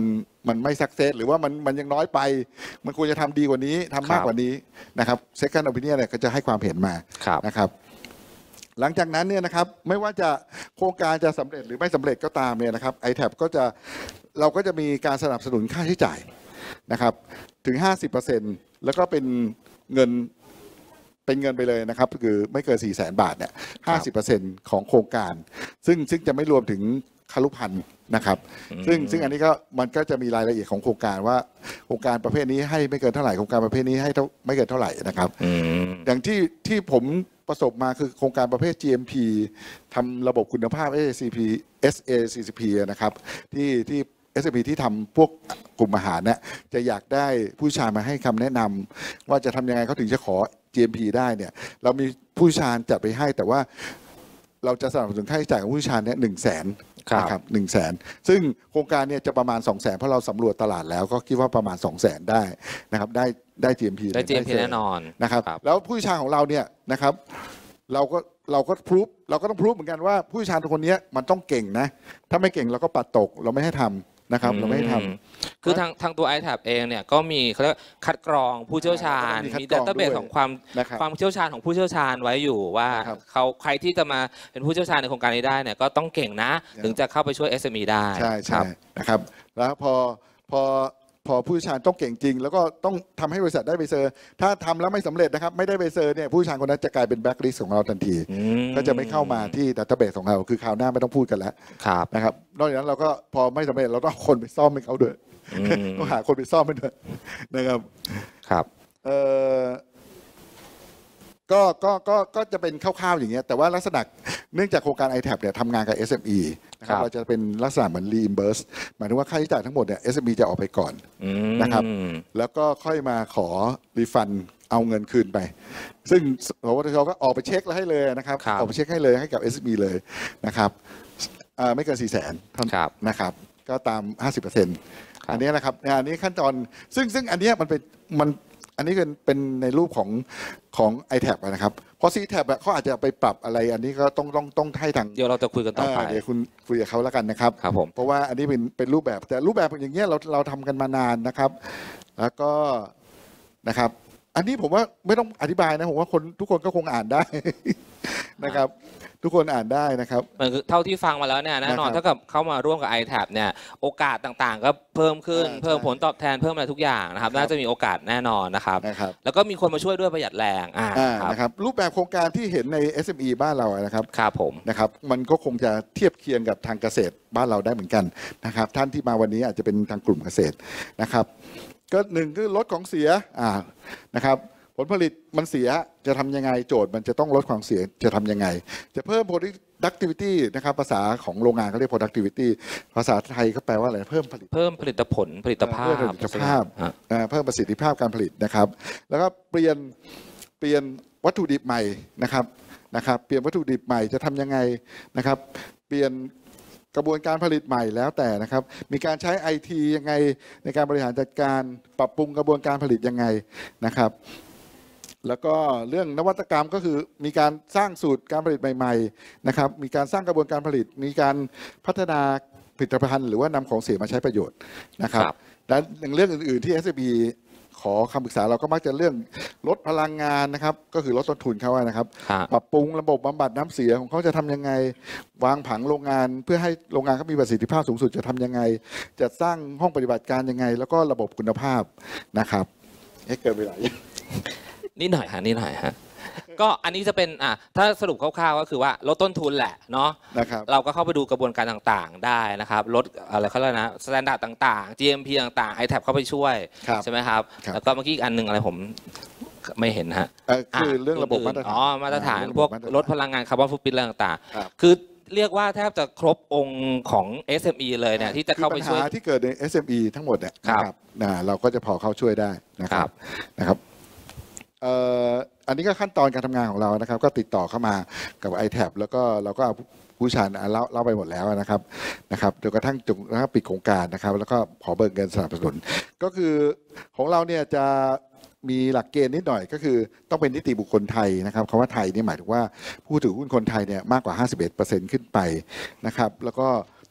มันไม่สักเซสหรือว่ามันมันยังน้อยไปมันควรจะทำดีกว่านี้ทำมากกว่านี้นะครับเซคันด์โอปิเนียนเนี่ยก็จะให้ความเห็นมานะครับหลังจากนั้นเนี่ยนะครับไม่ว่าจะโครงการจะสำเร็จหรือไม่สำเร็จก็ตามเนี่ยนะครับ ไอ แท็บ ก็จะเราก็จะมีการสนับสนุนค่าใช้จ่ายนะครับถึง ห้าสิบเปอร์เซ็นต์ แล้วก็เป็นเงินเป็นเงินไปเลยนะครับคือไม่เกิน สี่แสน บาทเนี่ย ห้าสิบเปอร์เซ็นต์ ของโครงการซึ่งซึ่งจะไม่รวมถึงคารุพันธ์นะครับซึ่งซึ่งอันนี้ก็มันก็จะมีรายละเอียดของโครงการว่าโครงการประเภทนี้ให้ไม่เกินเท่าไหร่โครงการประเภทนี้ให้ไม่เกินเท่าไหร่นะครับอย่างที่ที่ผมประสบมาคือโครงการประเภท จี เอ็ม พี ทำระบบคุณภาพ เอ ซี พี เอส เอ ซี ซี พี นะครับที่ที่ เอส เอ็ม พี ที่ทำพวกกลุ่มอาหารเนี่ยจะอยากได้ผู้เชี่ยวชาญมาให้คำแนะนำว่าจะทำยังไงเขาถึงจะขอ จี เอ็ม พี ได้เนี่ยเรามีผู้เชี่ยวชาญจัดไปให้แต่ว่าเราจะสนับสนุนค่าใช้จ่ายของผู้เชี่ยวชาญเนี่ยหนึ่งแสนนะครับหนึ่งแสนซึ่งโครงการเนี่ยจะประมาณสองแสนเพราะเราสำรวจตลาดแล้วก็คิดว่าประมาณสองแสนได้นะครับได้ได้ จี เอ็ม พีได้ จี เอ็ม พี แน่นอนนะครับแล้วผู้เชี่ยวชาญของเราเนี่ยนะครับเราก็เราก็พรูฟเราก็ต้องพรูฟเหมือนกันว่าผู้เชี่ยวชาญคนนี้มันต้องเก่งนะถ้าไม่เก่งเราก็ปัดตกเราไม่ให้ทำนะครับเราไม่ให้ทำคือทางทางตัว ไอ แท็บ เองเนี่ยก็มีเขาเรียกคัดกรองผู้เชี่ยวชาญมีดัตต้าเบสของความความเชี่ยวชาญของผู้เชี่ยวชาญไว้อยู่ว่าเขาใครที่จะมาเป็นผู้เชี่ยวชาญในโครงการนี้ได้เนี่ยก็ต้องเก่งนะถึงจะเข้าไปช่วย เอส เอ็ม อี ได้ใช่ใช่นะครับแล้วพอพอพอผู้เชี่ยวชาญต้องเก่งจริงแล้วก็ต้องทำให้บริษัทได้ใบเซอร์ถ้าทำแล้วไม่สำเร็จนะครับไม่ได้ใบเซอร์เนี่ยผู้เชี่ยวชาญคนนั้นจะกลายเป็นแบล็คลิสต์ของเราทันทีก็จะไม่เข้ามาที่ดัตต้าเบสของเราคือคราวหน้าไม่ต้องพูดกันแล้วนะครับนอกจากนั้นเราก็พอไม่สำเร็จเราต้องคนไปซ่อมให้เขาด้วยต้องหาคนไปซ่อมให้ด้วยนะครับครับเอ่อก็ก็ก็ก็จะเป็นคร่าวๆอย่างเงี้ยแต่ว่าลักษณะเนื่องจากโครงการ ไอ แท็บ เนี่ยทำงานกับ เอส เอ็ม อี นะครับเราจะเป็นลักษณะเหมือน reimburse หมายถึงว่าค่าใช้จ่ายทั้งหมดเนี่ย เอส เอ็ม อี จะออกไปก่อนนะครับแล้วก็ค่อยมาขอรีฟันเอาเงินคืนไปซึ่งเราก็ออกไปเช็คแล้วให้เลยนะครับออกไปเช็คให้เลยให้กับ เอส เอ็ม อี เลยนะครับไม่เกิน สี่แสน นะครับก็ตาม ห้าสิบเปอร์เซ็นต์ อันนี้นะครับอันนี้ขั้นตอนซึ่งซึ่งอันนี้มันเป็นมันอันนี้เป็นเป็นในรูปของของ ไอ แท็บ นะครับเพราะ ซี แท็บ เขาอาจจะไปปรับอะไรอันนี้ก็ต้องต้องต้องให้ทางเดี๋ยวเราจะคุยกันต่อไปเดี๋ยวคุณคุยกับเขาแล้วกันนะครับครับผมเพราะว่าอันนี้เป็นเป็นรูปแบบแต่รูปแบบอย่างเงี้ยเราเราทำกันมานานนะครับแล้วก็นะครับอันนี้ผมว่าไม่ต้องอธิบายนะผมว่าคนทุกคนก็คงอ่านได้นะครับทุกคนอ่านได้นะครับมันคือเท่าที่ฟังมาแล้วเนี่ยแน่นอนถ้ากับเข้ามาร่วมกับ ไอ แท็บ เนี่ยโอกาสต่างๆก็เพิ่มขึ้นเพิ่มผลตอบแทนเพิ่มอะไรทุกอย่างนะครับน่าจะมีโอกาสแน่นอนนะครับแล้วก็มีคนมาช่วยด้วยประหยัดแรงนะครับรูปแบบโครงการที่เห็นใน เอส เอ็ม อี บ้านเรานะครับครับผมนะครับมันก็คงจะเทียบเคียงกับทางเกษตรบ้านเราได้เหมือนกันนะครับท่านที่มาวันนี้อาจจะเป็นทางกลุ่มเกษตรนะครับก็หนึ่งคือลดของเสียอ่านะครับผลผลิตมันเสียจะทำยังไงโจทย์มันจะต้องลดความเสียจะทำยังไงจะเพิ่ม productivity นะครับภาษาของโรงงานเขาเรียก productivity ภาษาไทยเขาแปลว่าอะไรเพิ่มผลิตเพิ่มผลิตผลผลิตภาพเพิ่มผลิตภาพเพิ่มประสิทธิภาพการผลิตนะครับแล้วก็เปลี่ยนเปลี่ยนวัตถุดิบใหม่นะครับนะครับเปลี่ยนวัตถุดิบใหม่จะทำยังไงนะครับเปลี่ยนกระบวนการผลิตใหม่แล้วแต่นะครับมีการใช้ ไอ ที ยังไงในการบริหารจัดการปรับปรุงกระบวนการผลิตยังไงนะครับแล้วก็เรื่องนวัตกรรมก็คือมีการสร้างสูตรการผลิตใหม่ๆนะครับมีการสร้างกระบวนการผลิตมีการพัฒนาผลิตภัณฑ์หรือว่านำของเสียมาใช้ประโยชน์นะครับและอย่างเรื่องอื่นๆที่ เอส เอ็ม อี ขอคำปรึกษาเราก็มักจะเรื่องลดพลังงานนะครับก็คือลดต้นทุนเขานะครับปรับปรุงระบบบำบัดน้ำเสียของเขาจะทำยังไงวางผังโรงงานเพื่อให้โรงงานเขามีประสิทธิภาพสูงสุดจะทำยังไงจะสร้างห้องปฏิบัติการยังไงแล้วก็ระบบคุณภาพนะครับให้เกิดเวลานิดหน่อยฮะนิดหน่อยฮะก็อันนี้จะเป็นอ่ะถ้าสรุปคร่าวๆก็คือว่าลดต้นทุนแหละเนาะนะครับเราก็เข้าไปดูกระบวนการต่างๆได้นะครับลดอะไรเขาเรียกนะสแตนดาร์ดต่างๆ จี เอ็ม พี ต่างๆ ไอ แท็บ เข้าไปช่วยใช่ไหมครับแล้วก็เมื่อกี้อีกอันหนึ่งอะไรผมไม่เห็นฮะคือเรื่องระบบมาตรฐานอ๋อมาตรฐานพวกลดพลังงานคาร์บอนฟุตปรินท์อะไรต่างๆคือเรียกว่าแทบจะครบองค์ของ เอส เอ็ม อี เลยเนี่ยที่จะเข้าไปช่วยปัญหาที่เกิดใน เอส เอ็ม อี ทั้งหมดเนี่ยนะครับเราก็จะพอเข้าช่วยได้นะครับนะครับอันนี้ก็ขั้นตอนการทำงานของเรานะครับก็ติดต่อเข้ามากับ ไอ แท็บ แล้วก็เราก็เอาผู้ชาญเล่าเล่าไปหมดแล้วนะครับนะครับจนกระทั่งจนปิดโครงการนะครับแล้วก็ขอเบิกเงินสนับสนุนก็คือของเราเนี่ยจะมีหลักเกณฑ์นิดหน่อยก็คือต้องเป็นนิติบุคคลไทยนะครับคำว่าไทยนี่หมายถึงว่าผู้ถือหุ้นคนไทยเนี่ยมากกว่า ห้าสิบเอ็ดเปอร์เซ็นต์ ขึ้นไปนะครับแล้วก็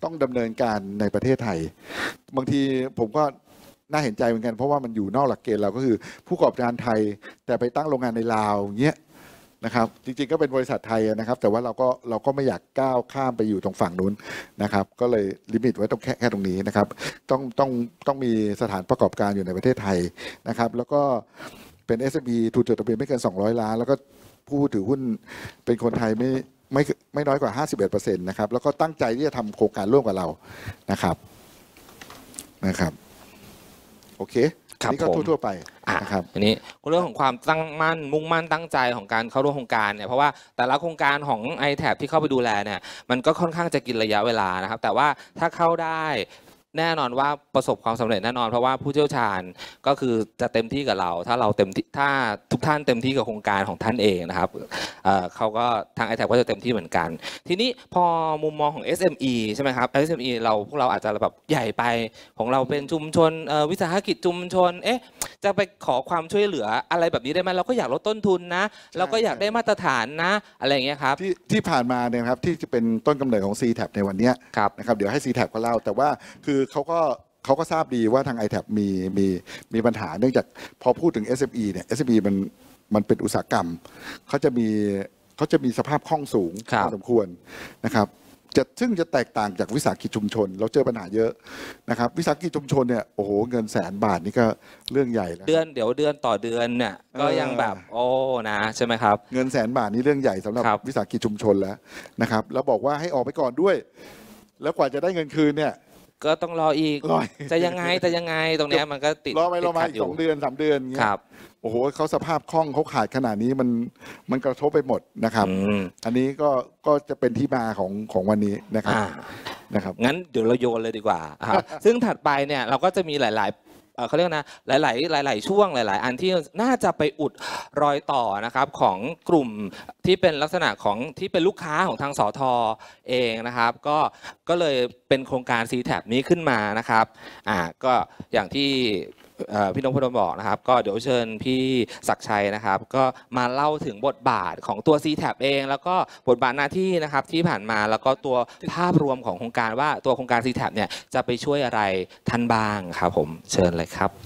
ต้องดำเนินการในประเทศไทยบางทีผมก็น่าเห็นใจเหมือนกันเพราะว่ามันอยู่นอกหลักเกณฑ์เราก็คือผู้ประกอบการไทยแต่ไปตั้งโรงงานในลาวเงี้ยนะครับจริงๆก็เป็นบริษัทไทยนะครับแต่ว่าเราก็เราก็ไม่อยากก้าวข้ามไปอยู่ตรงฝั่งนู้นนะครับก็เลยลิมิตไว้ตรงแค่แค่ตรงนี้นะครับต้องต้องต้องมีสถานประกอบการอยู่ในประเทศไทยนะครับแล้วก็เป็น เอส เอ็ม อี ทุนจดทะเบียนไม่เกินสองร้อยล้านแล้วก็ผู้ถือหุ้นเป็นคนไทยไม่ไม่ไม่น้อยกว่า ห้าสิบเอ็ดเปอร์เซ็นต์ นะครับแล้วก็ตั้งใจที่จะทำโครงการร่วมกับเรานะครับนะครับโอเคนี่ก็ทั่วๆไปนะครับอันนี้เรื่องของความตั้งมั่นมุ่งมั่นตั้งใจของการเข้าร่วมโครงการเนี่ยเพราะว่าแต่ละโครงการของ ไอ แท็บ ที่เข้าไปดูแลเนี่ยมันก็ค่อนข้างจะกินระยะเวลานะครับแต่ว่าถ้าเข้าได้แน่นอนว่าประสบความสำเร็จแน่นอนเพราะว่าผู้เชี่ยวชาญก็คือจะเต็มที่กับเราถ้าเราเต็มที่ถ้าทุกท่านเต็มที่กับโครงการของท่านเองนะครับ เ, เขาก็ทาง ไอ แท็บ ก็จะเต็มที่เหมือนกันทีนี้พอมุมมองของ เอส เอ็ม อี ใช่ไหมครับ เอส เอ็ม อี เราพวกเราอาจจะแบบใหญ่ไปของเราเป็นชุมชนวิสาหกิจชุมชนเอ๊ะจะไปขอความช่วยเหลืออะไรแบบนี้ได้ไหมเราก็อยากลดต้นทุนนะเราก็อยากได้มาตรฐานนะอะไรอย่างเงี้ยครับที่ที่ผ่านมาเนี่ยครับที่จะเป็นต้นกำเนิดของ ซี แท็บ ในวันนี้นะครับเดี๋ยวให้ ซี แท็บ ก็เล่าแต่ว่าคือเขาก็เขาก็ทราบดีว่าทาง ไอ แท็บ มีมีมีปัญหาเนื่องจากพอพูดถึง เอส เอ็ม อี เนี่ย เอส เอ็ม อี มันมันเป็นอุตสาหกรรมเขาจะมีเขาจะมีสภาพคล่องสูงพอสมควรนะครับจะซึ่งจะแตกต่างจากวิสาหกิจชุมชนเราเจอปัญหาเยอะนะครับวิสาหกิจชุมชนเนี่ยโอ้โหเงินแสนบาทนี่ก็เรื่องใหญ่แล้วเดือนเดี๋ยวเดือนต่อเดือนเนี่ยก็ยังแบบโอ้นะใช่ไหมครับเงินแสนบาทนี่เรื่องใหญ่สำหรับวิสาหกิจชุมชนแล้วนะครับแล้วบอกว่าให้ออกไปก่อนด้วยแล้วกว่าจะได้เงินคืนเนี่ยก็ต้องรออีกจะยังไงจะยังไงตรงนี้มันก็ติดรอไปรอมาอีกสองเดือนสามเดือนเงี้ยโอ้โหเขาสภาพคล่องเขาขาดขนาดนี้มันมันกระทบไปหมดนะครับอันนี้ก็ก็จะเป็นที่มาของของวันนี้นะครับนะครับงั้นเดี๋ยวเราโยนเลยดีกว่าซึ่งถัดไปเนี่ยเราก็จะมีหลายๆเขาเรียกนะหลายๆหลายๆช่วงหลายๆอันที่น่าจะไปอุดรอยต่อนะครับของกลุ่มที่เป็นลักษณะของที่เป็นลูกค้าของทางสทเองนะครับก็ก็เลยเป็นโครงการ ซี แท็บ นี้ขึ้นมานะครับอ่าก็อย่างที่พี่นพดลบอกนะครับก็เดี๋ยวเชิญพี่ศักดิ์ชัยนะครับก็มาเล่าถึงบทบาทของตัว ซี แท็บ เองแล้วก็บทบาทหน้าที่นะครับที่ผ่านมาแล้วก็ตัวภาพรวมของโครงการว่าตัวโครงการ ซี แท็บ เนี่ยจะไปช่วยอะไรท่านบ้างครับผมเชิญเลยครับ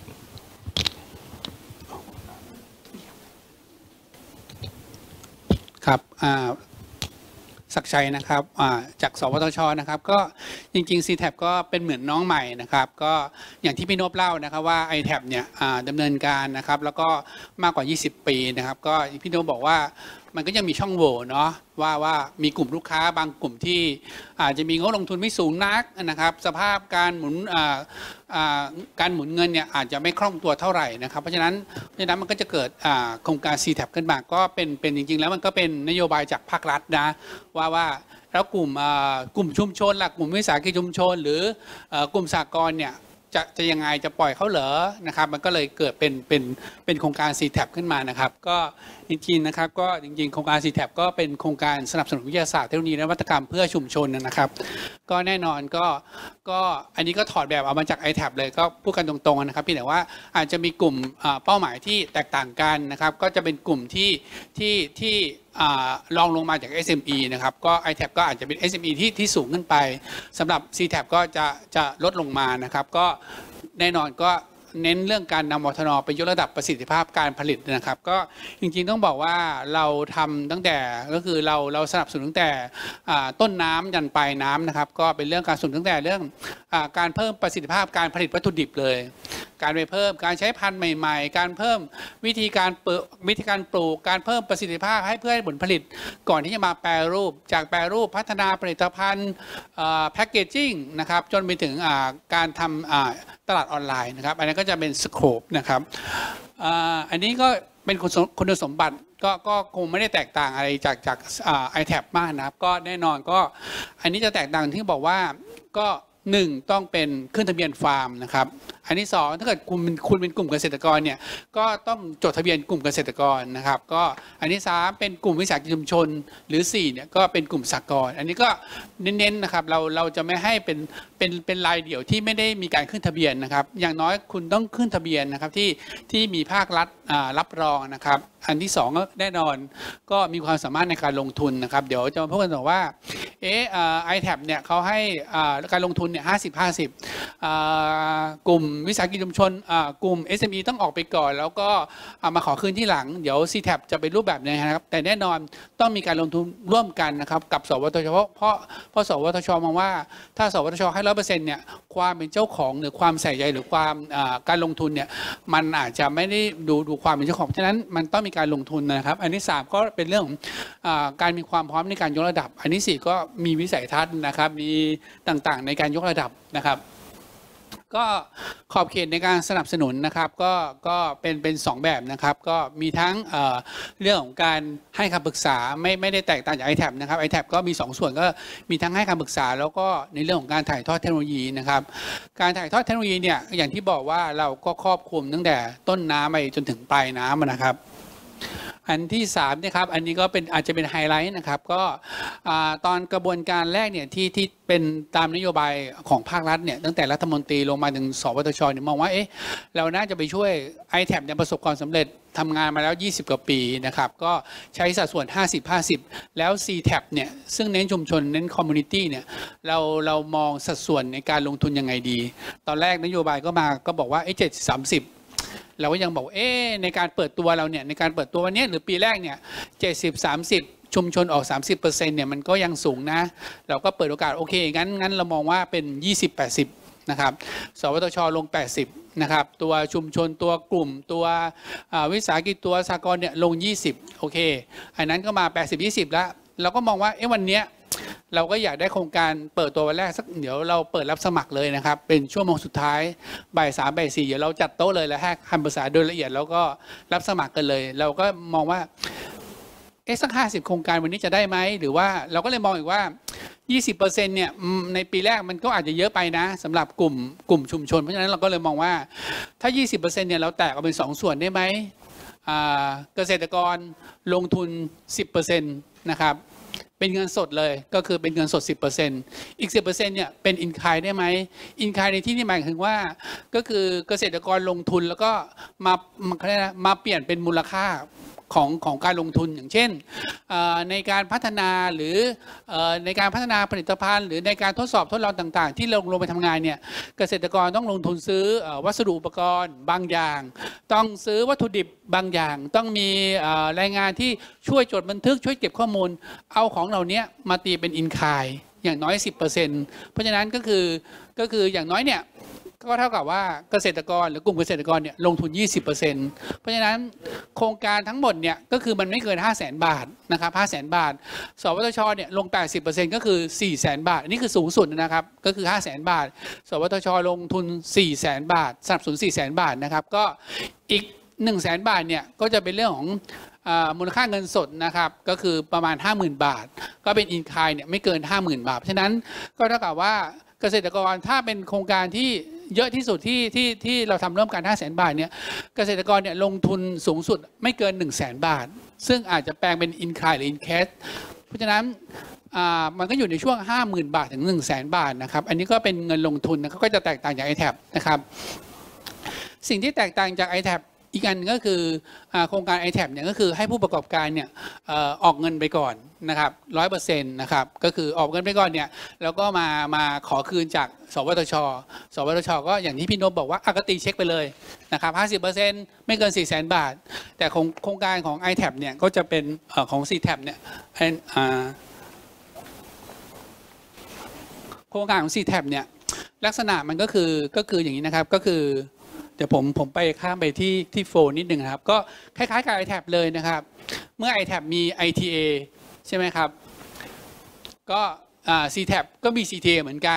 ครับศักดิ์ชัยนะครับจากสวทชนะครับก็จริงๆ ซี แท็บ ก็เป็นเหมือนน้องใหม่นะครับก็อย่างที่พี่นพเล่านะครับว่า ไอ แท็บ เนี่ยดำเนินการนะครับแล้วก็มากกว่ายี่สิบปีนะครับก็พี่นพบอกว่ามันก็ยังมีช่องโหว่เนาะว่าว่ามีกลุ่มลูกค้าบางกลุ่มที่อาจจะมีงบลงทุนไม่สูงนักนะครับสภาพการหมุนการหมุนเงินเนี่ยอาจจะไม่คล่องตัวเท่าไหร่นะครับเพราะฉะนั้นเพราะฉะนั้นมันก็จะเกิดโครงการ ซี แท็บ ขึ้นมาก็เป็นเป็นจริงๆแล้วมันก็เป็นนโยบายจากภาครัฐนะว่าว่าแล้วกลุ่มกลุ่มชุมชนหลักกลุ่มวิสาหกิจชุมชนหรือกลุ่มสหกรณ์เนี่ยจะจะยังไงจะปล่อยเขาเหรอนะครับมันก็เลยเกิดเป็นเป็นเป็นโครงการ ซี แท็บ ขึ้นมานะครับก็จริงๆนะครับก็จริงๆโครงการ ซี แท็บ ก็เป็นโครงการสนับสนุนวิทยาศาสตร์เทคโนโลยีและนวัตกรรมเพื่อชุมชนนะครับก็แน่นอนก็ก็อันนี้ก็ถอดแบบเอามาจาก ไอ แท็บ เลยก็พูดกันตรงๆนะครับพี่แต่ว่าอาจจะมีกลุ่มเป้าหมายที่แตกต่างกันนะครับก็จะเป็นกลุ่มที่ที่ที่ลองลงมาจาก เอส เอ็ม อี นะครับก็ ไอ แท็บ ก็อาจจะเป็น เอส เอ็ม อี ที่ที่สูงขึ้นไปสำหรับ ซี แท็บ ก็จะจะลดลงมานะครับก็แน่นอนก็เน้นเรื่องการนำมทนไปยกระดับประสิทธิภาพการผลิตนะครับก็จริงๆต้องบอกว่าเราทำตั้งแต่ก็คือเราเราสนับสนุนตั้งแต่ต้นน้ำยันปลายน้ำนะครับก็เป็นเรื่องการสนับสนุนตั้งแต่เรื่องการเพิ่มประสิทธิภาพการผลิตวัตถุดิบเลยการไปเพิ่มการใช้พันธุ์ใหม่ๆการเพิ่มวิธีการเปิดวิธีการปลูกการเพิ่มประสิทธิภาพให้เพื่อให้ผลผลิตก่อนที่จะมาแปรรูปจากแปรรูปพัฒนาผลิตภัณฑ์แพ็กเกจจิ้งนะครับจนไปถึงการทำตลาดออนไลน์นะครับอันนั้นก็จะเป็นสโคปนะครับอันนี้ก็เป็นคุณสมบัติก็ก็คงไม่ได้แตกต่างอะไรจากจาก ไอ แท็บ มากนะครับก็แน่นอนก็อันนี้จะแตกต่างที่บอกว่าก็หนึ่งต้องเป็นขึ้นทะเบียนฟาร์มนะครับอันที่สองถ้าเกิดคุณเป็นคุณเป็นกลุ่มเกษตรกรเนี่ยก็ต้องจดทะเบียนกลุ่มเกษตรกรนะครับก็อันที่สามเป็นกลุ่มวิสาหกิจชุมชนหรือสี่เนี่ยก็เป็นกลุ่มสหกรณ์อันนี้ก็เน้นๆนะครับเราเราจะไม่ให้เป็นเป็นเป็นรายเดี่ยวที่ไม่ได้มีการขึ้นทะเบียนนะครับอย่างน้อยคุณต้องขึ้นทะเบียนนะครับที่ที่มีภาครัฐรับรองนะครับอันที่สองก็แน่นอนก็มีความสามารถในการลงทุนนะครับเดี๋ยวจะมาพูดกันต่อว่าเออไอแท็บเนี่ยเขาให้การลงทุนเนี่ยห้าสิบห้าสิบกลุ่มวิสาหกิจชุมชนกลุ่ม เอส เอ็ม อี ต้องออกไปก่อนแล้วก็มาขอคืนที่หลังเดี๋ยว ซี แท็บ จะเป็นรูปแบบนี้นะครับแต่แน่นอนต้องมีการลงทุนร่วมกันนะครับกับสวทชเพราะเพราะสวทชมองว่าถ้าสวทชให้ร้อยเปอร์เซ็นต์เนี่ยความเป็นเจ้าของหรือความใส่ใจหรือความการลงทุนเนี่ยมันอาจจะไม่ได้ดูดูความเป็นเจ้าของฉะนั้นมันต้องมีการลงทุนนะครับอันที่สามก็เป็นเรื่องของการมีความพร้อมในการยกระดับอันที่สี่ก็มีวิสัยทัศน์นะครับมีต่างๆในการยกระดับนะครับก็ขอบเขตในการสนับสนุนนะครับก็ก็เป็นเป็นสองแบบนะครับก็มีทั้ง เอ่อ เรื่องของการให้คำปรึกษาไม่ไม่ได้แตกต่างจาก ไอ แท็บ นะครับ ไอ แท็บ ก็มีสองส่วนก็มีทั้งให้คำปรึกษาแล้วก็ในเรื่องของการถ่ายทอดเทคโนโลยีนะครับการถ่ายทอดเทคโนโลยีเนี่ยอย่างที่บอกว่าเราก็ครอบคลุมตั้งแต่ต้นน้ำไปจนถึงปลายน้ำนะครับอันที่สามนะครับอันนี้ก็เป็นอาจจะเป็นไฮไลท์นะครับก็ตอนกระบวนการแรกเนี่ยที่ที่เป็นตามนโยบายของภาครัฐเนี่ยตั้งแต่รัฐมนตรีลงมาถึงสวทชเนี่ยมองว่าเอ๊ะเราน่าจะไปช่วย ไอ แท็บ เนี่ยประสบความสำเร็จทำงานมาแล้วยี่สิบกว่าปีนะครับก็ใช้สัดส่วน ห้าสิบ ห้าสิบ แล้ว ซี แท็บ เนี่ยซึ่งเน้นชุมชนเน้นคอมมูนิตี้เนี่ยเราเรามองสัดส่วนในการลงทุนยังไงดีตอนแรกนโยบายก็มาก็บอกว่าเอ๊ะเจ็ดสิบ สามสิบเราก็ยังบอกเอ๊ะในการเปิดตัวเราเนี่ยในการเปิดตัววันนี้หรือปีแรกเนี่ยเจ็ดสิบ สามสิบชุมชนออก สามสิบเปอร์เซ็นต์ เนี่ยมันก็ยังสูงนะเราก็เปิดโอกาสโอเคงั้นงั้นเรามองว่าเป็น ยี่สิบ แปดสิบ นะครับสวทชลง แปดสิบ นะครับตัวชุมชนตัวกลุ่มตัววิสาหกิจตัวสหกรณ์เนี่ยลง ยี่สิบ โอเคอันนั้นก็มา แปดสิบ ยี่สิบ แล้วเราก็มองว่าเอ๊ะวันเนี้ยเราก็อยากได้โครงการเปิดตัววันแรกสักเดี๋ยวเราเปิดรับสมัครเลยนะครับเป็นชั่วโมงสุดท้ายบ่ายสามบ่ายสี่เดี๋ยวเราจัดโต๊ะเลยแล้วให้คำปรึกษาโดยละเอียดแล้วก็รับสมัครกันเลยเราก็มองว่าเอ๊ะสักห้าสิบโครงการวันนี้จะได้ไหมหรือว่าเราก็เลยมองอีกว่า ยี่สิบเปอร์เซ็นต์ เนี่ยในปีแรกมันก็อาจจะเยอะไปนะสำหรับกลุ่มกลุ่มชุมชนเพราะฉะนั้นเราก็เลยมองว่าถ้า ยี่สิบเปอร์เซ็นต์ เนี่ยเราแตกออกเป็นสองส่วนได้ไหมเกษตรกรลงทุน สิบเปอร์เซ็นต์ นะครับเป็นเงินสดเลยก็คือเป็นเงินสด สิบเปอร์เซ็นต์ อีก สิบเปอร์เซ็นต์ เนี่ยเป็นอินคายได้ไหมอินคายในที่นี้หมายถึงว่าก็คือเกษตรกรลงทุนแล้วก็มามาเปลี่ยนเป็นมูลค่าของของการลงทุนอย่างเช่นในการพัฒนาหรือในการพัฒนาผลิตภัณฑ์หรือในการทดสอบทดลองต่างๆที่ลงลงไปทำงานเนี่ยเกษตรกรต้องลงทุนซื้อวัสดุอุปกรณ์บางอย่างต้องซื้อวัตถุดิบบางอย่างต้องมีรายงานที่ช่วยจดบันทึกช่วยเก็บข้อมูลเอาของเหล่านี้มาตีเป็นอินคายอย่างน้อย สิบเปอร์เซ็นต์ เพราะฉะนั้นก็คือก็คืออย่างน้อยเนี่ยก็เท่ากับว่าเกษตรกรหรือกลุ่มเกษตรกรเนี่ยลงทุน ยี่สิบเปอร์เซ็นต์ เพราะฉะนั้นโครงการทั้งหมดเนี่ยก็คือมันไม่เกิน ห้าแสน บาทนะครับ ห้าแสน บาทสวทชเนี่ยลง แปดสิบเปอร์เซ็นต์ ก็คือ สี่แสน บาทอันนี้คือสูงสุดนะครับก็คือ ห้าแสน บาทสวทชลงทุน สี่แสน บาทสนับสนุน สี่แสน บาทนะครับก็อีก หนึ่งแสน บาทเนี่ยก็จะเป็นเรื่องของมูลค่าเงินสดนะครับก็คือประมาณ ห้าหมื่น บาทก็เป็นอินคายเนี่ยไม่เกิน ห้าหมื่น บาทฉะนั้นก็เท่ากับว่าเกษตรกรถ้าเป็นโครงการที่เยอะที่สุดที่ที่ที่เราทำร่วมกัน ห้าแสน บาทเนี่ยเกษตรกรเนี่ยลงทุนสูงสุดไม่เกิน หนึ่งแสน บาทซึ่งอาจจะแปลงเป็นอินคายหรืออินแคชเพราะฉะนั้นมันก็อยู่ในช่วง ห้าหมื่น บาทถึง หนึ่งแสน บาทนะครับอันนี้ก็เป็นเงินลงทุนนะก็จะแตกต่างจาก ไอ แท็บ นะครับสิ่งที่แตกต่างจาก ไอ แท็บอีกอันก็คือโครงการ ไอ แท็บ เนี่ยก็คือให้ผู้ประกอบการเนี่ยออกเงินไปก่อนนะครับร้อยเปอร์เซ็นต์นะครับก็คือออกเงินไปก่อนเนี่ยแล้วก็มามาขอคืนจากสวทชสวทชก็อย่างที่พี่นพบอกว่าก็ตีเช็คไปเลยนะครับ ห้าสิบเปอร์เซ็นต์ ไม่เกิน สี่แสน บาทแต่โครงการของ ไอ แท็บ เนี่ยก็จะเป็นของ ซี แท็บ เนี่ยโครงการของ ซี แท็บ เนี่ยลักษณะมันก็คือก็คืออย่างนี้นะครับก็คือเดี๋ยวผมผมไปข้ามไปที่ที่โฟนิดหนึ่งนะครับก็คล้ายๆกับ ไอ แท็บ เลยนะครับเมื่อ ไอ แท็บ มี ไอ ที เอ ใช่ไหมครับก็ ซี แท็บ ก็มี ซี ที เอ เหมือนกัน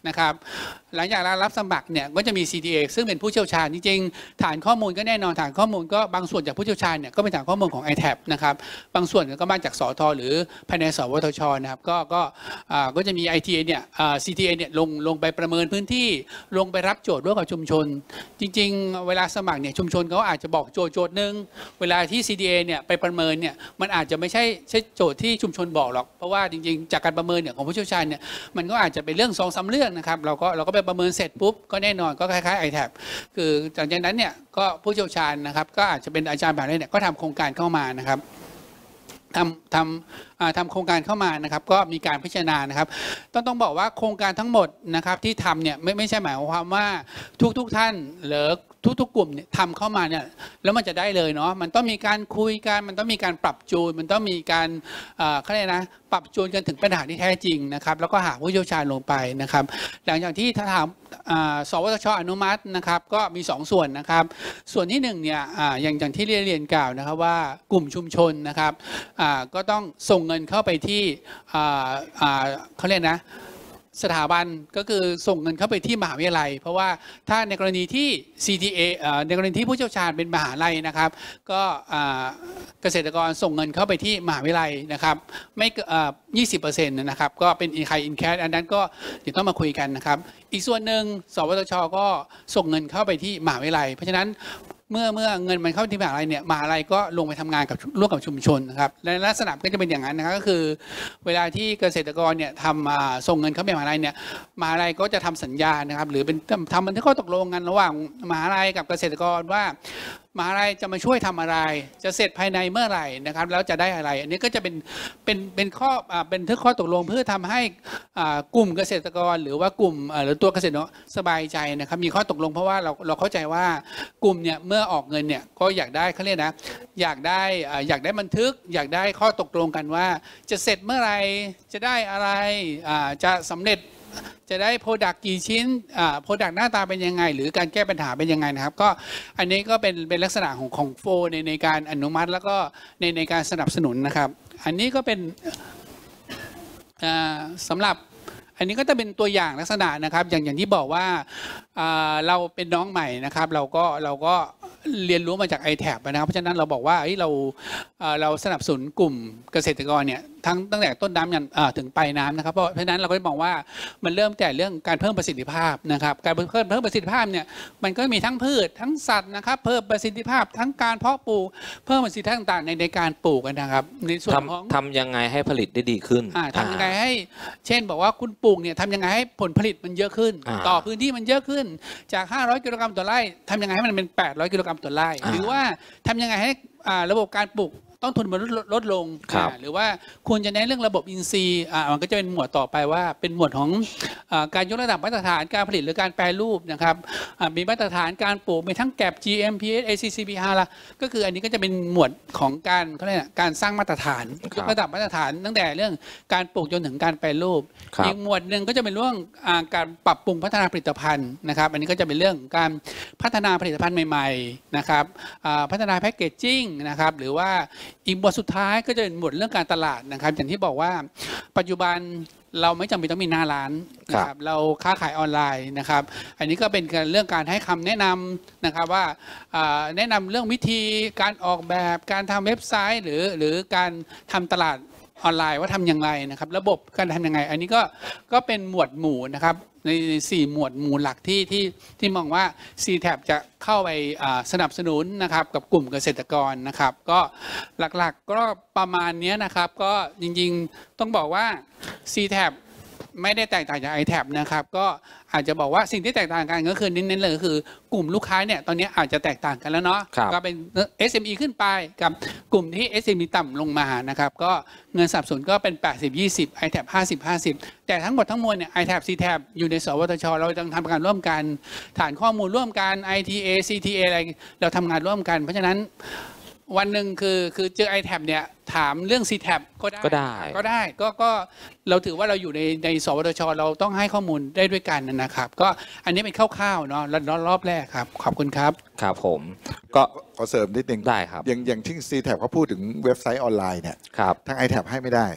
นะครับหลังจากเรารับสมัครเนี่ยก็จะมี ซี ที เอ ซึ่งเป็นผู้เชี่ยวชาญจริงๆฐานข้อมูลก็แน่นอนฐานข้อมูลก็บางส่วนจากผู้เชี่ยวชาญเนี่ยก็เป็นฐานข้อมูลของ ไอ ที เอ พี นะครับบางส่วนก็มาจากสทหรือภายในสวทชนะครับก็ก็ก็จะมี ไอ ที เอ เนี่ย ซี ที เอ เนี่ยลงลงไปประเมินพื้นที่ลงไปรับโจทย์ร่วมกับชุมชนจริงๆเวลาสมัครเนี่ยชุมชนเขาอาจจะบอกโจทย์โจทย์หนึ่งเวลาที่ ซี ที เอ เนี่ยไปประเมินเนี่ยมันอาจจะไม่ใช่ใช่โจทย์ที่ชุมชนบอกหรอกเพราะว่าจริงๆจากการประเมินเนี่ยของผู้เชี่ยวชาญเนี่ยมันก็อาจจะเป็นเรื่องสองสามเรื่องนะครับเราก็เราก็ไปประเมินเสร็จปุ๊บก็แน่นอนก็คล้ายๆ ไอ ที เอ พี คือจากนั้นเนี่ยก็ผู้เชี่ยวชาญนะครับก็อาจจะเป็นอาจารย์แบบนี้เนี่ยก็ทำโครงการเข้ามานะครับทำทำทำโครงการเข้ามานะครับก็มีการพิจารณานะครับต้องต้องบอกว่าโครงการทั้งหมดนะครับที่ทำเนี่ยไม่ไม่ใช่หมายความว่าทุกๆท่านหรือทุกๆกลุ่มเนี่ยทำเข้ามาเนี่ยแล้วมันจะได้เลยเนาะมันต้องมีการคุยกันมันต้องมีการปรับจูนมันต้องมีการเขาเรียกนะปรับจูนกันถึงปัญหาที่แท้จริงนะครับแล้วก็หาผู้เชี่ยวชาญลงไปนะครับหลังจากที่ถ้าถามสวทช.อนุมัตินะครับก็มีสองส่วนนะครับส่วนที่หนึ่งเนี่ยอย่างอย่างที่เรียนเรียนกล่าวนะครับว่ากลุ่มชุมชนนะครับก็ต้องส่งเงินเข้าไปที่เขาเรียกนะสถาบันก็คือส่งเงินเข้าไปที่มหาวิทยาลัยเพราะว่าถ้าในกรณีที่ ซี ที เอ ในกรณีที่ผู้เชี่ยวชาญเป็นมหาลัยนะครับก็เกษตรกรส่งเงินเข้าไปที่มหาวิทยาลัยนะครับไม่ยี่สิบเปอร์เซ็นต์นะครับก็เป็นอินไคอินแคสอันนั้นก็เดี๋ยวต้องมาคุยกันนะครับอีกส่วนหนึ่งสวทช.ก็ส่งเงินเข้าไปที่มหาวิทยาลัยเพราะฉะนั้นเมื่อเมื่อเงินมันเข้าที่มหาลัยเนี่ยมหาลัยก็ลงไปทำงานกับร่วมกับชุมชนนะครับและลักษณะก็จะเป็นอย่างนั้นนะครับก็คือเวลาที่เกษตรกรเนี่ยทำส่งเงินเข้าไปมหาลัยเนี่ยมหาลัยก็จะทำสัญญานะครับหรือเป็นทำบันทึกข้อตกลงกันระหว่างมหาลัยกับเกษตรกรว่ามหาลัยจะมาช่วยทำอะไรจะเสร็จภายในเมื่อไหร่นะครับแล้วจะได้อะไรอันนี้ก็จะเป็นเป็นเป็นข้อเป็นทึกข้อตกลงเพื่อทำให้กลุ่มเกษตรกรหรือว่ากลุ่มหรือตัวเกษตรกรสบายใจนะครับมีข้อตกลงเพราะว่าเราเราเข้าใจว่ากลุ่มเนี่ยเมื่อออกเงินเนี่ยก็อยากได้เขาเรียกนะอยากได้อยากได้บันทึกอยากได้ข้อตกลงกันว่าจะเสร็จเมื่อไหร่จะได้อะไรจะสำเร็จจะได้โปรดักต์กี่ชิ้นอ่าโปรดักต์หน้าตาเป็นยังไงหรือการแก้ปัญหาเป็นยังไงนะครับก็อันนี้ก็เป็นเป็นลักษณะของของโฟในในการอนุมัติแล้วก็ในในการสนับสนุนนะครับอันนี้ก็เป็นอ่าสำหรับอันนี้ก็จะเป็นตัวอย่างลักษณะนะครับอย่างอย่างที่บอกว่าเราเป็นน้องใหม่นะครับเราก็เราก็เรียนรู้มาจาก ไอ ที เอ พี นะครับเพราะฉะนั้นเราบอกว่าเราเราสนับสนุนกลุ่มเกษตรกรเนี่ยทั้งตั้งแต่ต้นน้ำยันถึงปลายน้ำนะครับเพราะฉะนั้นเราก็มองว่ามันเริ่มแต่เรื่องการเพิ่มประสิทธิภาพนะครับการเพิ่มเพิ่มประสิทธิภาพเนี่ยมันก็มีทั้งพืชทั้งสัตว์นะครับเพิ่มประสิทธิภาพทั้งการเพาะปลูกเพิ่มประสิทธิภาพต่างๆในในการปลูกกันนะครับในส่วนของทำยังไงให้ผลิตได้ดีขึ้นทำยังไงให้เช่นบอกว่าคุณปลูกเนี่ยทำยังไงให้ผลผลิตมันเยอะขึ้นต่อพื้นที่มันเยอะขึ้นจากห้าร้อยกิโลกรัมต่อไร่ทำยังไงให้มันเป็นแปดร้อยกิโลกรัมต่อไร่หรือว่าทำยังไงให้ระบบการปลูกต้นทุนมันลดลงหรือว่าควรจะเน้นเรื่องระบบอินทรีย์มันก็จะเป็นหมวดต่อไปว่าเป็นหมวดของการยกระดับมาตรฐานการผลิตหรือการแปรรูปนะครับมีมาตรฐานการปลูกมีทั้งแกลบ จี เอ็ม พี เอส เอ ซี ซี บี อาร์ ละก็คืออันนี้ก็จะเป็นหมวดของการเขาเรียกการสร้างมาตรฐานยกระดับมาตรฐานตั้งแต่เรื่องการปลูกจนถึงการแปรรูปอีกหมวดหนึ่งก็จะเป็นเรื่องการปรับปรุงพัฒนาผลิตภัณฑ์นะครับอันนี้ก็จะเป็นเรื่องการพัฒนาผลิตภัณฑ์ใหม่ๆนะครับพัฒนาแพคเกจจิ้งนะครับหรือว่าอีกบทสุดท้ายก็จะเป็นหมวดเรื่องการตลาดนะครับอย่างที่บอกว่าปัจจุบันเราไม่จำเป็นต้องมีหน้าร้านนะครับเราค้าขายออนไลน์นะครับอันนี้ก็เป็นเรื่องการให้คำแนะนำนะครับว่าแนะนำเรื่องวิธีการออกแบบการทำเว็บไซต์หรือหรือการทำตลาดออนไลน์ว่าทำอย่างไรนะครับระบบการทำยังไงอันนี้ก็ก็เป็นหมวดหมู่นะครับในสี่หมวดหมู่หลักที่ที่ที่มองว่า ซี ที เอ พี จะเข้าไปสนับสนุนนะครับกับกลุ่มเกษตรกรนะครับก็หลักๆก็ประมาณนี้นะครับก็จริงๆต้องบอกว่า ซี ที เอ พี ไม่ได้แตกต่างจาก ไอ ที เอ พี นะครับก็อาจจะบอกว่าสิ่งที่แตกต่างกันก็คือเน้นๆเลยก็คือกลุ่มลูกค้าเนี่ยตอนนี้อาจจะแตกต่างกันแล้วเนาะก็เป็น เอส เอ็ม อี ขึ้นไปกับกลุ่มที่ เอส เอ็ม อี ต่ำลงมานะครับก็เงินสนับสนุนก็เป็นแปดสิบ ยี่สิบ ไอ ที เอ พี ห้าสิบ ห้าสิบแต่ทั้งหมดทั้งมวลเนี่ย ไอ ที เอ พี ซี ที เอ พี อยู่ในสวทช.เราต้องทำงานร่วมกันฐานข้อมูลร่วมกัน ไอ ที เอ ซี ที เอ อะไรเราทำงานร่วมกันเพราะฉะนั้นวันหนึ่งคือคือเจอ ไอ ที เอ พี เนี่ยถามเรื่อง ซี ที เอ พี ก็ได้ก็ได้ก็ได้ก็ก็เราถือว่าเราอยู่ในในสวทช.เราต้องให้ข้อมูลได้ด้วยกันนะครับก็อันนี้เป็นคร่าวๆเนาะรอบแรกครับขอบคุณครับครับผมก็ขอเสริมนิดนึงได้ครับอย่างอย่างที่ ซี ที เอ พี เขาพูดถึงเว็บไซต์ออนไลน์เนี่ยทาง ไอ ที เอ พี ให้ไม่ได้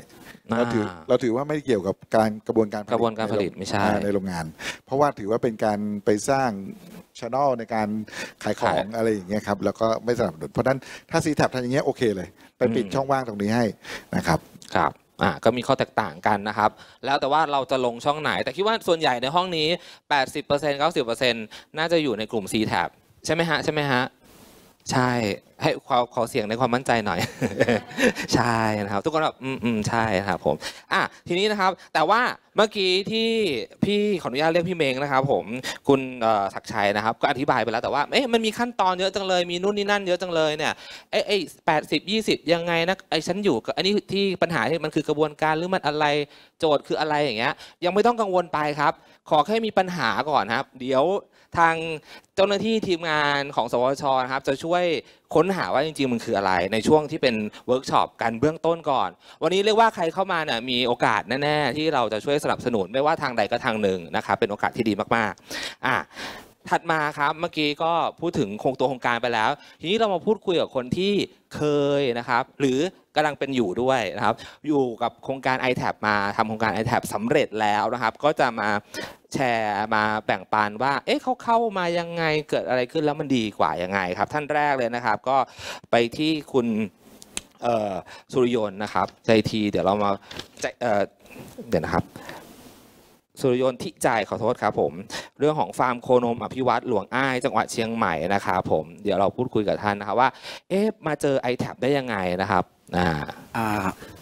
เราถือเราถือว่าไม่เกี่ยวกับการกระบวนการกระบวนการผลิตไม่ใช่ในโรงงาน เพราะว่าถือว่าเป็นการไปสร้างช่องในการขายของอะไรอย่างเงี้ยครับแล้วก็ไม่สนับสนุนเพราะฉะนั้นถ้า ซี แท็บ ทำอย่างเงี้ยโอเคเลยไปปิดช่องว่างตรงนี้ให้นะครับครับอ่าก็มีข้อแตกต่างกันนะครับแล้วแต่ว่าเราจะลงช่องไหนแต่คิดว่าส่วนใหญ่ในห้องนี้ แปดสิบเปอร์เซ็นต์ เก้าสิบเปอร์เซ็นต์ น่าจะอยู่ในกลุ่ม ซี แท็บ ใช่ไหมฮะใช่ไหมฮะใช่ให้ขอขอเสียงในความมั่นใจหน่อย ใช่นะครับทุกคนแบบอืมอืมใช่ครับผมอ่ะทีนี้นะครับแต่ว่าเมื่อกี้ที่พี่ขออนุญาตเรียกพี่เมงนะครับผมคุณศักดิ์ชัยนะครับก็อธิบายไปแล้วแต่ว่าเอ๊ะมันมีขั้นตอนเยอะจังเลยมีนู่นนี่นั่นเยอะจังเลยเนี่ยไอ้ไอ้แปดสิบยี่สิบยังไงนะไอ้ฉันอยู่กับอันนี้ที่ปัญหาที่มันคือกระบวนการหรือมันอะไรโจทย์คืออะไรอย่างเงี้ยยังไม่ต้องกังวลไปครับขอแค่มีปัญหาก่อนครับเดี๋ยวทางเจ้าหน้าที่ทีมงานของสวชนะครับจะช่วยค้นหาว่าจริงๆมันคืออะไรในช่วงที่เป็นเวิร์กช็อปกันเบื้องต้นก่อนวันนี้เรียกว่าใครเข้ามาเนี่ยมีโอกาสแน่ๆที่เราจะช่วยสนับสนุนไม่ว่าทางใดก็ทางหนึ่งนะครับเป็นโอกาสที่ดีมากๆอ่ะถัดมาครับเมื่อกี้ก็พูดถึงโครงตัวโครงการไปแล้วทีนี้เรามาพูดคุยกับคนที่เคยนะครับหรือกำลังเป็นอยู่ด้วยนะครับอยู่กับโครงการ ไอ แท็บ มาทำโครงการ ไอ แท็บ สำเร็จแล้วนะครับก็จะมาแชร์มาแบ่งปันว่าเอ๊ะเขาเข้ามายังไงเกิดอะไรขึ้นแล้วมันดีกว่ายังไงครับท่านแรกเลยนะครับก็ไปที่คุณสุริยนต์นะครับใจทีเดี๋ยวเรามาเอ่อเดี๋ยวนะครับสุริยนต์ที่ใจขอโทษครับผมเรื่องของฟาร์มโคนมอภิวัตหลวงอ้ายจังหวัดเชียงใหม่นะครับผมเดี๋ยวเราพูดคุยกับท่านนะครับว่าเอ๊ะมาเจอ ไอ แท็บ ได้ยังไงนะครับอ่าอ่า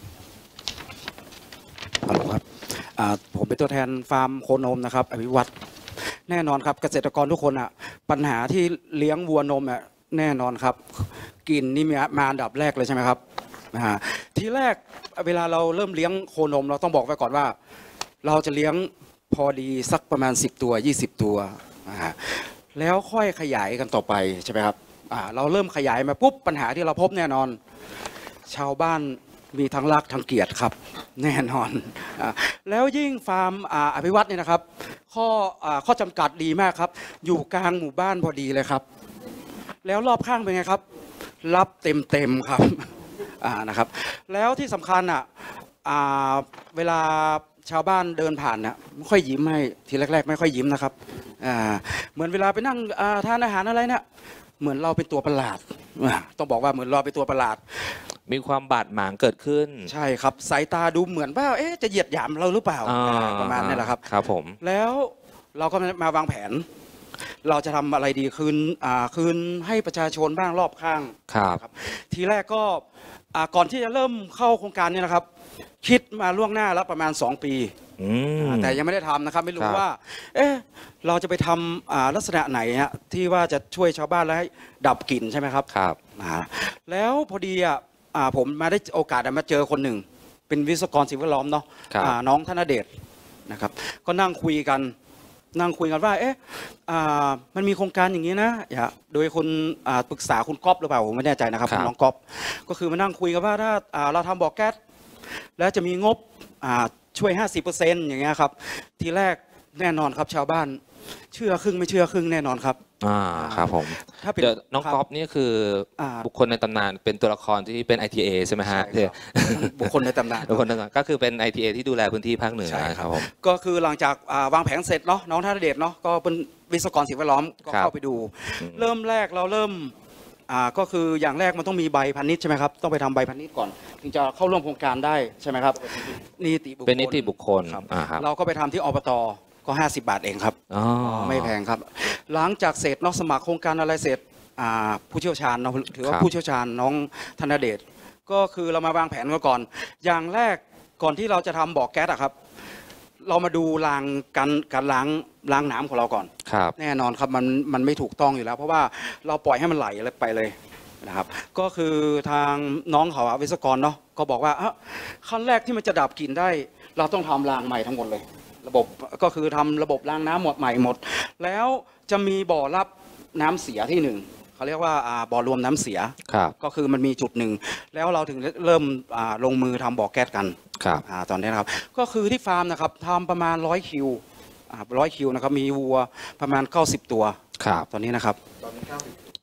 ฮัลโหลครับอ่าผมเป็นตัวแทนฟาร์มโคนมนะครับอภิวัตแน่นอนครับเกษตรกรทุกคนอ่ะปัญหาที่เลี้ยงวัวนมอ่ะแน่นอนครับกลิ่นนี่มาอันดับแรกเลยใช่ไหมครับนะฮะทีแรกเวลาเราเริ่มเลี้ยงโคนมเราต้องบอกไว้ก่อนว่าเราจะเลี้ยงพอดีสักประมาณสิบตัวยี่สิบตัวนะฮะแล้วค่อยขยายกันต่อไปใช่ไหมครับอ่าเราเริ่มขยายมาปุ๊บปัญหาที่เราพบแน่นอนชาวบ้านมีทั้งรักทั้งเกลียดครับแน่นอนอ่าแล้วยิ่งฟาร์มอ่าอภิวัตเนี่ยนะครับข้ออ่าข้อจำกัดดีมากครับอยู่กลางหมู่บ้านพอดีเลยครับแล้วรอบข้างเป็นไงครับรับเต็มเต็มครับอ่านะครับแล้วที่สำคัญอ่ะอ่าเวลาชาวบ้านเดินผ่านเนี่ยไม่ค่อยยิ้มให้ทีแรกๆไม่ค่อยยิ้มนะครับอ่าเหมือนเวลาไปนั่งทานอาหารอะไรเนี่ยเหมือนเราเป็นตัวประหลาดต้องบอกว่าเหมือนเราเป็นตัวประหลาดมีความบาดหมางเกิดขึ้นใช่ครับสายตาดูเหมือนว่าเอ๊ะจะเหยียดหยามเราหรือเปล่าประมาณนี้แหละครับครับผมแล้วเราก็มาวางแผนเราจะทำอะไรดีคืนอ่าคืนให้ประชาชนบ้างรอบข้างครับทีแรกก็ก่อนที่จะเริ่มเข้าโครงการนี้นะครับคิดมาล่วงหน้าแล้วประมาณสองปีแต่ยังไม่ได้ทำนะครับไม่รู้ว่าเอ๊ะเราจะไปทำลักษณะไหนฮะที่ว่าจะช่วยชาวบ้านแล้วให้ดับกลิ่นใช่ไหมครับครับแล้วพอดีอ่ะผมมาได้โอกาสมาเจอคนหนึ่งเป็นวิศวกรสิ่งแวดล้อมเนาะน้องธนเดชนะครับก็นั่งคุยกันนั่งคุยกันว่าเอ๊ะมันมีโครงการอย่างนี้นะโดยคนปรึกษาคุณก๊อฟหรือเปล่าผมไม่แน่ใจนะครับน้องก๊อฟก็คือมานั่งคุยกันว่าถ้าเราทำบ่อแก๊สแล้วจะมีงบช่วย ห้าสิบเปอร์เซ็นต์ อย่างเงี้ยครับทีแรกแน่นอนครับชาวบ้านเชื่อครึ่งไม่เชื่อครึ่งแน่นอนครับอ่าครับผมถ้าเป็นน้องก๊อฟนี่คือบุคคลในตำนานเป็นตัวละครที่เป็น ไอ ที เอ ใช่ไหมฮะบุคคลในตำนานบุคคลในตำนานก็คือเป็น ไอ ที เอ ที่ดูแลพื้นที่ภาคเหนือครับผมก็คือหลังจากวางแผนเสร็จเนาะน้องธนเดชเนาะก็เป็นวิศวกรสิ่งแวดล้อมก็เข้าไปดูเริ่มแรกเราเริ่มอ่าก็คืออย่างแรกมันต้องมีใบพาณิชย์ใช่ไหมครับต้องไปทำใบพาณิชย์ก่อนถึงจะเข้าร่วมโครงการได้ใช่ไหมครับนิติบุคคลเป็นนิติบุคคลเราก็ไปทำที่อบต.ก็ห้าสิบบาทเองครับไม่แพงครับหลังจากเสร็จนอกสมัครโครงการอะไรเสร็จผู้เชี่ยวชาญเราถือว่าผู้เชี่ยวชาญน้องธนเดชก็คือเรามาวางแผนกันก่อนอย่างแรกก่อนที่เราจะทำบ่อแก๊สอะครับเรามาดูรางการการล้างล้างน้ำของเราก่อนแน่นอนครับมันมันไม่ถูกต้องอยู่แล้วเพราะว่าเราปล่อยให้มันไหลไปเลยนะครับก็คือทางน้องเขาวิศวกรเนาะก็บอกว่าขั้นแรกที่มันจะดับกลิ่นได้เราต้องทำรางใหม่ทั้งหมดเลยระบบก็คือทำระบบล้างน้ำหมดใหม่หมดแล้วจะมีบ่อรับน้ำเสียที่หนึ่งเขาเรียกว่าบ่อรวมน้ำเสียก็คือมันมีจุดหนึ่งแล้วเราถึงเริ่มลงมือทำบ่อแก๊สกันตอนนี้นะครับก็คือที่ฟาร์มนะครับทำประมาณร้อยคิวร้อยคิวนะครับมีวัวประมาณเก้าสิบตัวตอนนี้นะครับ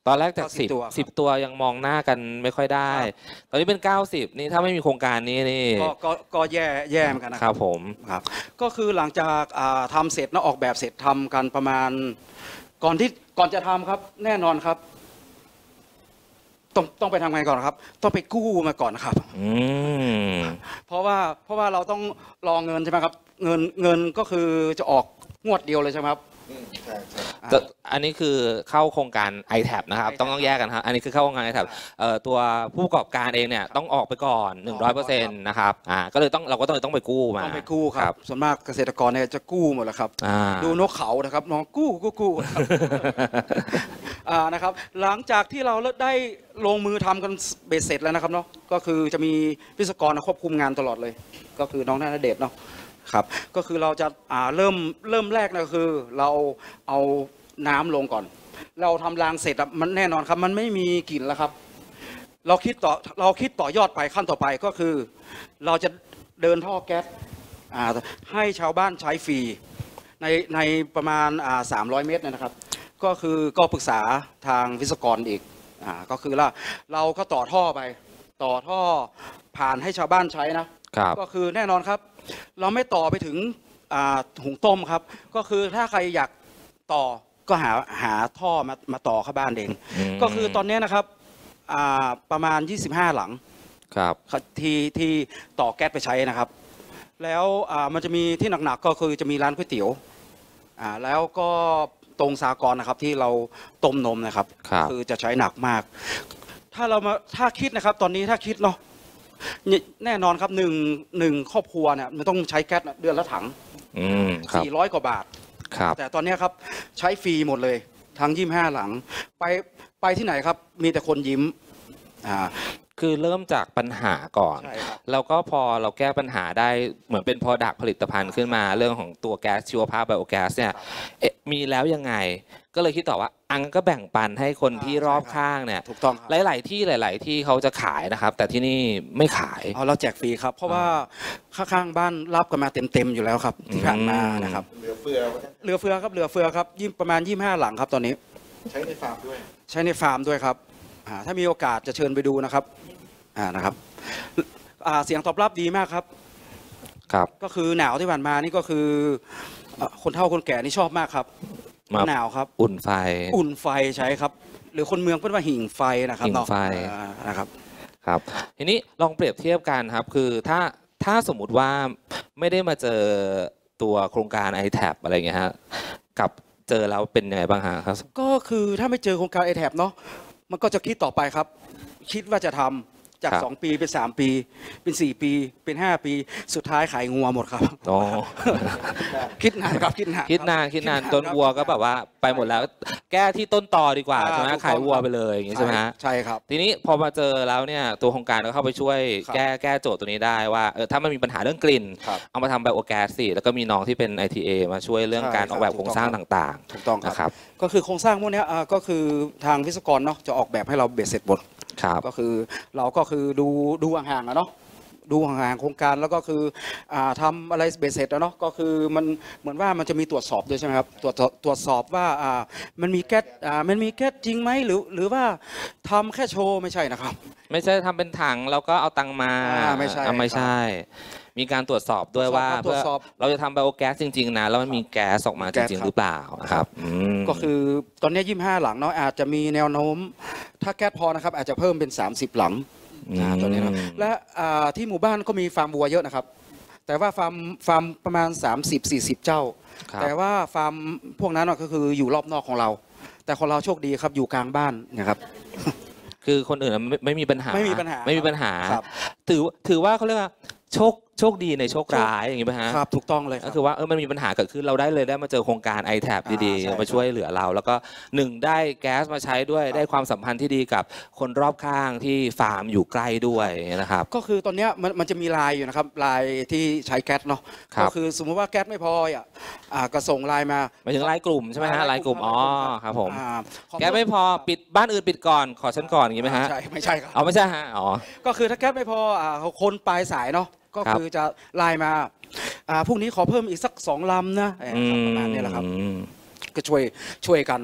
ตอนแรกจากเก้าสิสิบบ ตัวครับสิบตัวยังมองหน้ากันไม่ค่อยได้ ตอนนี้เป็นเก้าสิบนี่ถ้าไม่มีโครงการนี้นี่ก็ก็ก็แย่แย่เหมือนกันนะคครัรับบ ผมครับก็คือหลังจากอ่าทำเสร็จนะออกแบบเสร็จทำกันประมาณ ก่อนที่ก่อนจะทำครับ แน่นอนครับ ต้องต้องไปทำไงก่อนครับ ต้องไปกู้มาก่อนครับอืมเพราะว่าเพราะว่าเราต้องรอเงินใช่ไหมครับ เงินเงินก็คือจะออกงวดเดียวเลยใช่ไหมครับใช่ใช่แต่อันนี้คือเข้าโครงการ ไอ แท็บ นะครับไอแท็บต้องต้องแยกกันครับอันนี้คือเข้าโครงการ ไอ แท็บ เอ่อตัวผู้ประกอบการเองเนี่ยต้องออกไปก่อน หนึ่งร้อยเปอร์เซ็นต์ นะครับอ่าก็เลยต้องเราก็ต้องต้องไปกู้มาต้องไปกู้ครับ ส่วนมากเกษตรกรเนี่ยจะกู้หมดแหล้วครับอ่าดูนกเขานะครับน้องกู้กู้กู้นะครับ อ่านะครับ หลังจากที่เราได้ลงมือทำกันเบ็ดเสร็จแล้วนะครับเนาะก็คือจะมีวิศวกรควบคุมงานตลอดเลย ก็คือน้องธนเดชเนาะครับก็คือเราจะอ่าเริ่มเริ่มแรกนะคือ เราเอาน้ำลงก่อน เราทำรางเสร็จอะมันแน่นอนครับ มันไม่มีกลิ่นแล้วครับ เราคิดต่อเราคิดต่อยอดไปขั้นต่อไปก็คือ เราจะเดินท่อแก๊สอ่าให้ชาวบ้านใช้ฟรีในในประมาณอ่าสามร้อยเมตรนะครับ ก็คือก็ปรึกษาทางวิศวกรอีกอ่าก็คือว่าเราก็ต่อท่อไป ต่อท่อผ่านให้ชาวบ้านใช้นะครับ ก็คือแน่นอนครับ เราไม่ต่อไปถึงอ่าหุงต้มครับ ก็คือถ้าใครอยากต่อก็หาหาท่อมามาต่อเข้าบ้านเองมก็คือตอนนี้นะครับอ่าประมาณยี่สิบห้าหลังครับที่ที่ต่อแก๊สไปใช้นะครับ แล้วอ่ามันจะมีที่หนักๆก็คือจะมีร้านก๋วยเตี๋ยวอ่าแล้วก็ตรงสากรณ์นะครับที่เราต้มนมนะครับครับคือจะใช้หนักมาก ถ้าเรามาถ้าคิดนะครับ ตอนนี้ถ้าคิดเนาะเนี่ยแน่นอนครับหนึ่งหนึ่งครอบครัวเนี่ยมันต้องใช้แก๊สเดือนละถังอืมครับสี่ร้อยกว่าบาทครับแต่ตอนนี้ครับใช้ฟรีหมดเลยทั้งยี่สิบห้าหลัง ไปไปที่ไหนครับ มีแต่คนยิ้มอ่าคือเริ่มจากปัญหาก่อนใช่ครับแล้วก็พอเราแก้ปัญหาได้เหมือนเป็น product ผลิตภัณฑ์ขึ้นมาเรื่องของตัวแก๊สชีวภาพไบโอแก๊สเนี่ยเอ๊ะมีแล้วยังไง ก็เลยคิดต่อว่าอังก็แบ่งปันให้คนที่รอบข้างเนี่ยถูกต้องครับหลาย ๆ ที่หลาย ๆ ที่เขาจะขายนะครับ แต่ที่นี่ไม่ขายเอาเราแจกฟรีครับ เพราะว่าข้างๆบ้านรับกันมาเต็มๆอยู่แล้วครับ ที่ผ่านมานะครับเหลือเฟือไว้เหลือเฟือครับเหลือเฟือครับยิ่งประมาณยี่สิบห้าหลังครับตอนนี้ใช้ในฟาร์มด้วยใช้ในฟาร์มด้วยครับอ่าถ้ามีโอกาสจะเชิญไปดูนะครับอ่านะครับอ่าเสียงตอบรับดีมากครับครับก็คือหนาวที่ผ่านมานี่ก็คืออ่าคนเฒ่าคนแก่นี่ชอบมากครับมาหนาวครับอุ่นไฟอุ่นไฟใช้ครับ หรือคนเมืองเรียกว่าหิ่งไฟนะครับหิ่งไฟเนาะอ่านะครับครับทีนี้ลองเปรียบเทียบกันครับ คือถ้าถ้าสมมุติว่าไม่ได้มาเจอตัวโครงการ ไอ แท็บ อะไรเงี้ยฮะกับเจอแล้วเป็นยังไงบ้างฮะครับก็คือถ้าไม่เจอโครงการ ไอ แท็บ เนาะมันก็จะคิดต่อไปครับ คิดว่าจะทำจากครับสองปีเป็นสามปี เป็นสี่ปี เป็นห้าปี สุดท้ายขายงัวหมดครับอ๋อคิดนานครับคิดนานคิดนานคิดนานครับต้นวัวก็แบบว่าไปหมดแล้ว แก้ที่ต้นตอดีกว่าอ่าใช่ไหมถูกต้องขายวัวไปเลยอย่างงี้ใช่ไหมฮะใช่ครับทีนี้พอมาเจอแล้วเนี่ยตัวโครงการก็เข้าไปช่วยครับแก้แก้โจทย์ตัวนี้ได้ว่าเออถ้ามันมีปัญหาเรื่องกลิ่นครับเอามาทำไบโอแก๊สสิแล้วก็มีน้องที่เป็น ไอ ที เอ มาช่วยเรื่องใช่การออกแบบครับโครงสร้างถูกต้องต่างถูกต้องๆครับนะครับก็คือโครงสร้างพวกเนี้ยอ่าก็คือทางวิศวกรเนาะจะออกแบบให้เราเบ็ดเสร็จหมดครับก็คือเราก็คือดูดูห่างๆอะเนาะดูห่างๆโครงการแล้วก็คืออ่าทำอะไรเบสเสร็จแล้วเนาะก็คือมันเหมือนว่ามันจะมีตรวจสอบด้วยใช่ไหมครับตรวจตรวจสอบว่าอ่ามันมีแก๊สอ่ามันมีแก๊สจริงไหมหรือหรือว่าทำแค่โชว์ไม่ใช่นะครับไม่ใช่ทำเป็นถังแล้วก็เอาตังค์มาอ่าไม่ใช่อ่าไม่ใช่ มีการตรวจสอบด้วยว่าตรวจสอบเพื่อเราจะทำไบโอแก๊สจริงๆนะแล้วมันมีแก๊สออกมาจแก๊สริงครับๆหรือเปล่านะครับอืมก็คือตอนนี้ยี่สิบห้าหลังเนาะอาจจะมีแนวโน้ม ถ้าแก๊สพอนะครับอาจจะเพิ่มเป็นสามสิบหลัง อ่าตัวนี้นะและอ่าที่หมู่บ้านก็มีฟาร์มวัวเยอะนะครับ แต่ว่าฟาร์มฟาร์มประมาณ สามสิบสี่สิบ เจ้าครับแต่ว่าฟาร์มพวกนั้นน่ะก็คืออยู่รอบนอกของเรา แต่ของเราโชคดีครับอยู่กลางบ้านนะครับคือคนอื่นไม่ไม่มีปัญหาไม่มีปัญหาไม่มีปัญหาครับถือถือว่าเขาเรียกว่าโชคโชคดีในโชคร้ายอย่างนี้ป่ะฮะครับถูกต้องเลยคก็รับคือว่าเออมันมีปัญหาเกิดขึ้นเราได้เลยได้มาเจอโครงการ ไอ แท็บ ดีอ่าใช่ๆมาช่วยเหลือเรา แล้วก็หนึ่งได้แก๊สมาใช้ด้วยได้ความสัมพันธ์ที่ดีกับคนรอบข้างที่ฟาร์มอยู่ใกล้ด้วยนะครับก็คือตอนเนี้ยมันมันจะมีไลน์อยู่นะครับไลน์ที่ใช้แก๊สเนาะครับก็คือสมมติว่าแก๊สไม่พออ่ะอ่าก็ส่งไลน์มาหมายถึงไลน์กลุ่มใช่ไหมฮะไลน์กลุ่มอ๋อครับผมอ่าขแก๊สไม่พอปิดบ้านอื่นปิดก่อนขอฉันก่อนอย่างนี้ไหมฮะใช่ไม่ใช่ครับอ๋อไม่ใช่ฮะอ๋อก็คือถ้าแก๊สไม่พออ่าคนปลายสายเนาะก็ครับคือจะไลน์มาอ่าพรุ่งนี้ขอเพิ่มอีกสักสองลำนะเอ่อครับประมาณนี้แหละครับอืมก็ช่วยช่วยกัน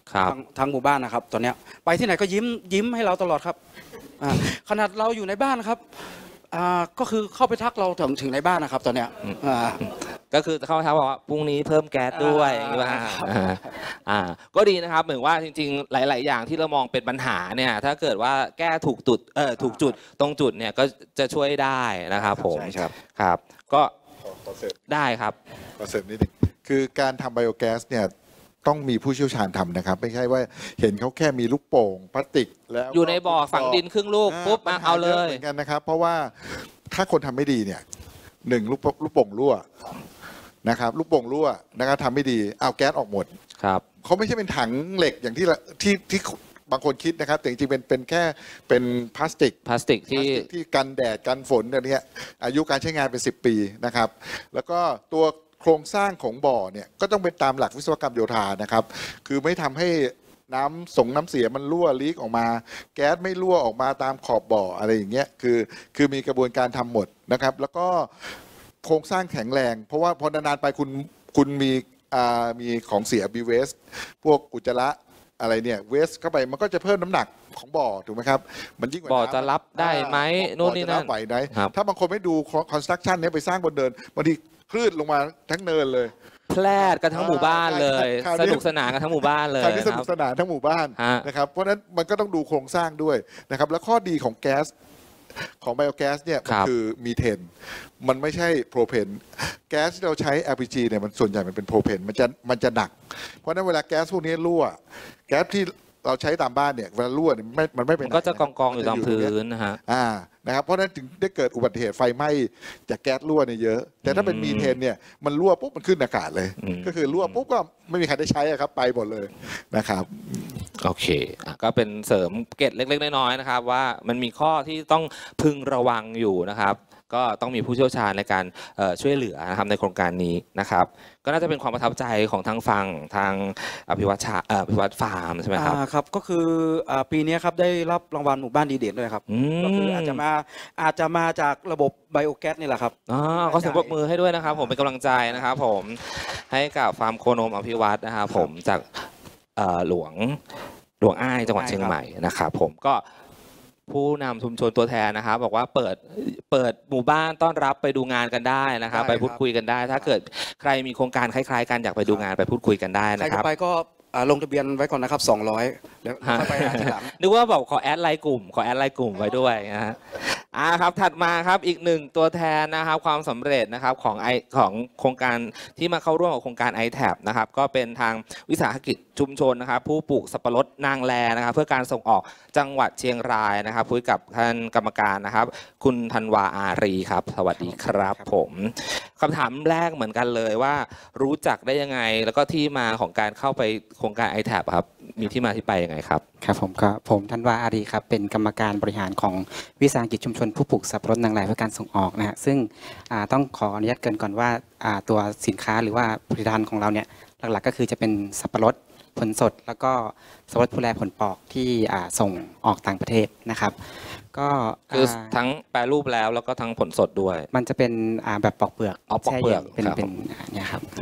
ครับทางทางหมู่บ้านนะครับตอนเนี้ยไปที่ไหนก็ยิ้มยิ้มให้เราตลอดครับอ่าขนาดเราอยู่ในบ้านนะครับอ่าก็คือเข้าไปทักเราถึงถึงในบ้านนะครับตอนเนี้ยอ่าก็คือเขาเขาบอกว่าพรุ่งนี้เพิ่มแก๊สด้วยอย่างนี้ว่าอ่าอ่าก็ดีนะครับเหมือนว่าจริงๆหลาย ๆ อย่างที่เรามองเป็นปัญหาเนี่ยถ้าเกิดว่าแก้ถูกจุดเออถูกจุดตรงจุดเนี่ยก็จะช่วยได้นะครับผมใช่ครับครับก็ขอขอเสริมได้ครับขอเสริมนิดนึงคือการทำไบโอแก๊สเนี่ยต้องมีผู้เชี่ยวชาญทำนะครับ ไม่ใช่ว่าเห็นเขาแค่มีลูกโป่งพลาสติกแล้วอยู่ในบ่อฝังดินครึ่งลูกปุ๊บมาเอาเลยเหมือนกันนะครับ เพราะว่าถ้าคนทำไม่ดีเนี่ยหนึ่งลูกลูกโป่งรั่วนะครับลูกโป่งรั่วนะครับทำไม่ดีเอาแก๊สออกหมดครับเขาไม่ใช่เป็นถังเหล็กอย่างที่ละที่ที่บางคนคิดนะครับ แต่จริงๆเป็นเป็นแค่เป็นพลาสติกพลาสติกพลาที่สติกที่กันแดดกันฝนอะไรเนี้ยอายุการใช้งานเป็นสิบปีนะครับ แล้วก็ตัวโครงสร้างของบ่อเนี่ยก็ต้องเป็นตามหลักวิศวกรรมโยธานะครับ คือไม่ทำให้น้ำส่งน้ำเสียมันรั่วลีกออกมา แก๊สไม่รั่วออกมาตามขอบบ่ออะไรอย่างเงี้ยคือคือมีกระบวนการทำหมดนะครับ แล้วก็โครงสร้างแข็งแรง เพราะว่าพอนานๆไปคุณคุณมีอ่ามีของเสียบีเวสพวกอุจจาระอะไรเนี่ยเวสเข้าไปมันก็จะเพิ่มน้ำหนักของบ่อถูกไหมครับมันยิ่งกว่าบ่อน้ำจะรับได้ไหมอ่านู่นนี่นั่นบ่อจะรับไหวไหมครับถ้าบางคนไม่ดูคอนสตรักชั่นเนี้ยไปสร้างบนเดินบางทีคลื่นลงมาทั้งเนินเลยแพร่กันทั้งหมู่บ้านเลยคราวนี้สนุกสนานกันทั้งหมู่บ้านเลยคราวนี้สนุกคสรับนานทั้งหมู่บ้านฮะนะครับเพราะฉะนั้นมันก็ต้องดูโครงสร้างด้วยนะครับแล้วข้อดีของแก๊สของไบโอแก๊สเนี่ยมันคือมีเทนมันไม่ใช่โพรเพนแก๊สที่เราใช้ แอล พี จี เนี่ยมันส่วนใหญ่มันเป็นโพรเพนมันจะมันจะหนัก เพราะฉะนั้นเวลาแก๊สพวกนี้รั่วแก๊สที่เราใช้ตามบ้านเนี่ยเวลารั่วเนี่ยไม่มันไม่เป็นมันก็จะกองกองๆอยู่ตามพื้นนะฮะอ่านะครับเพราะฉะนั้นถึงได้เกิดอุบัติเหตุไฟไหม้จากแก๊สรั่วเนี่ยเยอะ แต่ถ้าเป็นมีเทนเนี่ยมันรั่วปุ๊บมันขึ้นอากาศเลยอืมก็คือรั่วปุ๊บก็ไม่มีใครได้ใช้อะครับไปหมดเลยนะครับโอเคอ่ะก็เป็นเสริมเกร็ดเล็กๆน้อยๆนะครับว่ามันมีข้อที่ต้องพึงระวังอยู่นะครับ ก็ต้องมีผู้เชี่ยวชาญในการเอ่อช่วยเหลือนะครับในโครงการนี้นะครับ ก็น่าจะเป็นความประทับใจของทางฝั่งทางอภิวัตชาเอ่ออภิวัตฟาร์มใช่ไหมครับอ่าครับก็คืออ่าปีนี้ครับได้รับรางวัลหมู่บ้านดีเด่นด้วยครับอืมก็คืออาจจะมาอาจจะมาจากระบบไบโอแก๊สนี่แหละครับอ๋อขอเสียงปรบมือให้ด้วยนะครับ ผมเป็นกำลังใจนะครับ ผมให้กับฟาร์มโคนมอภิวัตนะครับผมจากเอ่อหลวงหลวงอ้ายจังหวัดเชียงใหม่นะครับผมก็ผู้นำชุมชนตัวแทนนะครับ บอกว่าเปิดเปิดหมู่บ้านต้อนรับไปดูงานกันได้นะครับได้ไปครับพูดคุยกันได้ ถ้าเกิดใครมีโครงการคล้ายๆกันอยากไปดูงานไปพูดคุยกันได้ใครนะคจะรับไปก็อ่าลงทะเบียนไว้ก่อนนะครับสองร้อยแล้วค่อยไปหาทีหลังนึกว่าบอกขอแอดไลน์กลุ่มขอแอดไลน์กลุ่มไว้ด้วยนะฮะอ่าครับถัดมาครับอีกหนึ่งตัวแทนนะครับความสำเร็จนะครับของไอของโครงการที่มาเข้าร่วมกับโครงการ ไอ แท็บ นะครับก็เป็นทางวิสาหกิจชุมชนนะครับผู้ปลูกสับปะรดนางแลนะครับเพื่อการส่งออกจังหวัดเชียงรายนะครับคุยกับท่านกรรมการนะครับ คุณธันวาอารีครับสวัสดีครับผมคำถามแรกเหมือนกันเลยว่ารู้จักได้ยังไง แล้วก็ที่มาของการเข้าไปโครงการ ไอ แท็บ ครับมีที่มาที่ไปยังไงครับครับผมก็ผมธันวาอารีครับเป็นกรรมการบริหารของวิสาหกิจชุมชนผู้ปลูกสับปะรดนางแลเพื่อการส่งออกนะฮะซึ่งอ่าต้องขออนุญาตเกรินก่อนว่าอ่าตัวสินค้าหรือว่าผลิตภัณฑ์ของเราเนี่ยหลักๆก็คือจะเป็นสับปะรดผลสด แล้วก็สับปะรดผู้แลผลปอกที่อ่าส่งออกต่างประเทศนะครับก็คืออ่าทั้งแปรรูปแล้วแล้วก็ทั้งผลสดด้วยมันจะเป็นอ่าแบบปอกเปลือกอ๋อปอกเปลือกแช่ย็นเป็นครับเป็นอ่าเนี่ยครับ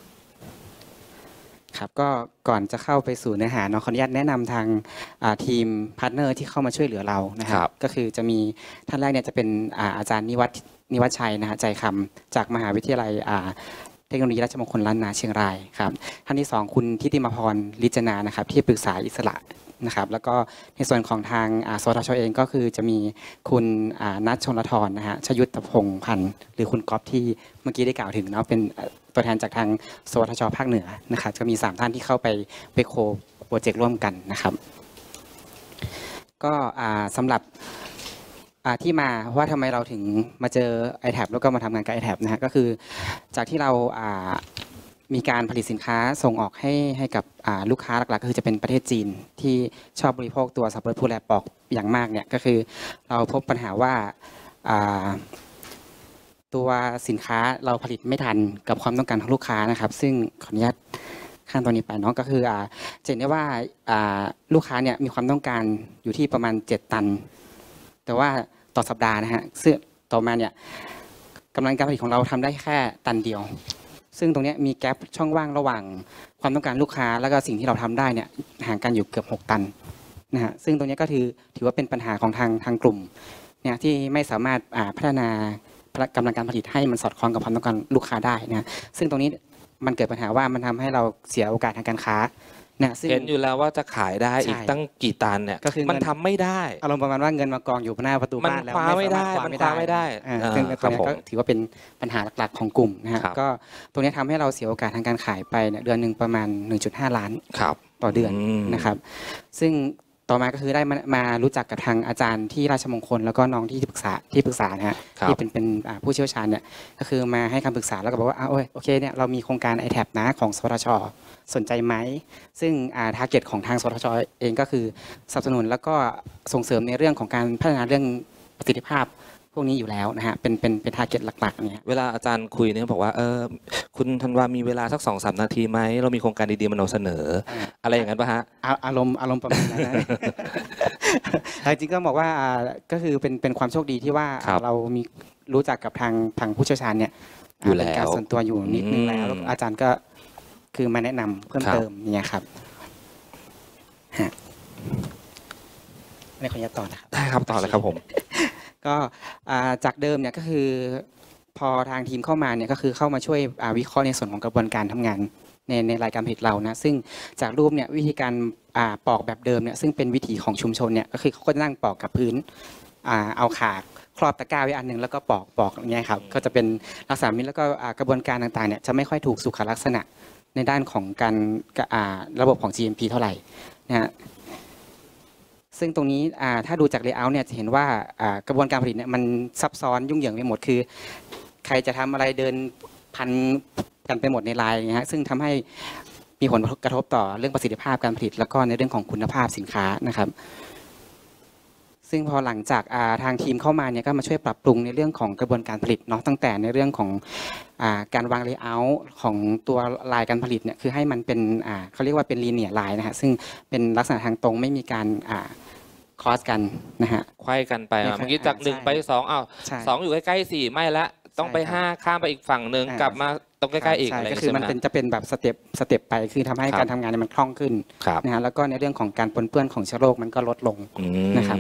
ครับก็ก่อนจะเข้าไปสู่เนื้อหาเนาะขออนุญาตแนะนำทางอ่าทีมพาร์ทเนอร์ที่เข้ามาช่วยเหลือเรานะคครัรับ บก็คือจะมีท่านแรกเนี่ยจะเป็นอ่าอาจารย์นิวัฒน์นิวัฒน์ชัยนะฮะใจคำจากมหาวิทยาลัยอ่าเทคโนโลยีราชมงคลล้านนาเชียงรายครับท่านที่สองคุณทิติมาพรลิจนานะครับที่ปรึกษาอิสระนะครับแล้วก็ในส่วนของทางอ่าสทชเองก็คือจะมีคุณอ่านัทชลธรนะฮะชยุทธพงษ์พันธ์หรือคุณก๊อฟที่เมื่อกี้ได้กล่าวถึงเนาะเป็นเอ่อตัวแทนจากทางสวทชภาคเหนือนะครับจะมีสามท่านที่เข้าไปไปโคโปรเจกต์ร่วมกันนะครับ ก็อ่าสำหรับอ่าที่มาว่าทำไมเราถึงมาเจอ ไอ แท็บ แล้วก็มาทำงานกับ ไอ แท็บ นะฮะก็คือจากที่เราอ่ามีการผลิตสินค้าส่งออกให้ให้กับอ่าลูกค้าหลักๆก็คือจะเป็นประเทศจีนที่ชอบบริโภคตัวสับปะรดผู้แลปอกอย่างมากเนี่ยก็คือเราพบปัญหาว่าอ่าตัวสินค้าเราผลิตไม่ทันกับความต้องการของลูกค้านะครับ ซึ่งขออนุญาตข้ามตัวนี้ไปเนาะก็คืออ่าจะเห็นได้ว่าอ่าลูกค้าเนี่ยมีความต้องการอยู่ที่ประมาณเจ็ดตัน แต่ว่าต่อสัปดาห์นะฮะซึ่งต่อมาเนี่ยกำลังการผลิตของเราทำได้แค่ตันเดียวซึ่งตรงนี้มีแกลบช่องว่างระหว่างความต้องการลูกค้าแล้วก็สิ่งที่เราทำได้เนี่ยห่างกันอยู่เกือบหกตันนะฮะซึ่งตรงนี้ก็ถือถือว่าเป็นปัญหาของทางทางกลุ่มเนี่ยที่ไม่สามารถพัฒนากำลังการผลิตให้มันสอดคล้องกับความต้องการลูกค้าได้นะซึ่งตรงนี้มันเกิดปัญหาว่ามันทำให้เราเสียโอกาสทางการค้านะซึ่งเห็นอยู่แล้วว่าจะขายได้อีกตั้งกี่ตันเนี่ยก็คือมันทำไม่ได้อารมณ์ประมาณว่าเงินมากองอยู่หน้าประตูบ้านแล้วมันคว้าไม่ได้มันคว้าไม่ได้ซึ่งตรงนี้ก็ถือว่าเป็นปัญหาหลักๆของกลุ่มนะฮะก็ตรงนี้ทำให้เราเสียโอกาสทางการขายไปเนี่ยเดือนหนึ่งประมาณ หนึ่งจุดห้า ล้านต่อเดือนนะครับซึ่งต่อมาก็คือได้มามารู้จักกับทางอาจารย์ที่ราชมงคลแล้วก็น้องที่ปรึกษาที่ปรึกษานะฮะที่เป็นเป็นผู้เชี่ยวชาญเนี่ยก็คือมาให้คำปรึกษาแล้วก็บอกว่าอ้าวโอเคเนี่ยเรามีโครงการ ไอ แท็บ นะของสวทช.สนใจไหมซึ่งทาร์เก็ตของทางสวทช.เองก็คือสนับสนุนแล้วก็ส่งเสริมในเรื่องของการพัฒนาเรื่องประสิทธิภาพพวกนี้อยู่แล้วนะฮะเป็นเป็นเป็นทาร์เก็ตหลักๆเนี่ยเวลาอาจารย์คุยเนี่ยบอกว่าเออคุณธันวามีเวลาสักสองสามนาทีไหมเรามีโครงการดีๆมานำเสนออะไรอย่างนั้นป่ะฮะอารมณ์อารมณ์ประมาณนั้นแต่จริงก็บอกว่าก็คือเป็นเป็นความโชคดีที่ว่าเรามีรู้จักกับทางทางผู้เชี่ยวชาญเนี่ยอยู่แล้วเป็นการส่วนตัวอยู่นิดนึงแล้วอาจารย์ก็คือมาแนะนำเพิ่มเติมเนี่ยครับฮะไม่ขออนุญาตต่อนะครับได้ครับต่อเลยครับผมก็จากเดิมเนี่ยก็คือพอทางทีมเข้ามาเนี่ยก็คือเข้ามาช่วยวิเคราะห์ในส่วนของกระบวนการทำงานในในรายการผลิตเรานะซึ่งจากรูปเนี่ยวิธีการปอกแบบเดิมเนี่ยซึ่งเป็นวิถีของชุมชนเนี่ยก็คือเขาก็นั่งปอกกับพื้นเอาขากครอบตะกร้าไว้อันนึงแล้วก็ปอกปอกอย่างเงี้ยครับก็จะเป็นลักษณะนี้แล้วก็กระบวนการต่างๆเนี่ยจะไม่ค่อยถูกสุขลักษณะในด้านของการระบบของ จี เอ็ม พี เท่าไหร่นะฮะซึ่งตรงนี้ถ้าดูจากเลเยอร์เนี่ยจะเห็นว่ากระบวนการผลิตเนี่ยมันซับซ้อนยุ่งเหยิงไปหมดคือใครจะทำอะไรเดินพันกันไปหมดในลายนะฮะซึ่งทำให้มีผลกระทบต่อเรื่องประสิทธิภาพการผลิตแล้วก็ในเรื่องของคุณภาพสินค้านะครับซึ่งพอหลังจากทางทีมเข้ามาเนี่ยก็มาช่วยปรับปรุงในเรื่องของกระบวนการผลิตเนาะตั้งแต่ในเรื่องของการวางเลเยอร์ของตัวลายการผลิตเนี่ยคือให้มันเป็นเขาเรียกว่าเป็นลีเนียร์ไลน์นะฮะซึ่งเป็นลักษณะทางตรงไม่มีการคอสกันนะฮะไขว้กันไปเมื่อกี้จากหนึ่งไปสองอ้าวสองอยู่ใกล้ๆสี่ไม่ละต้องไปห้าข้ามไปอีกฝั่งหนึ่งกลับมาตรงใกล้ๆอีกอะไรก็คือมันเป็นจะเป็นแบบสเต็ปสเต็ปไปคือทำให้การทำงานมันคล่องขึ้นนะฮะแล้วก็ในเรื่องของการปนเปื้อนของเชื้อโรคมันก็ลดลงนะครับ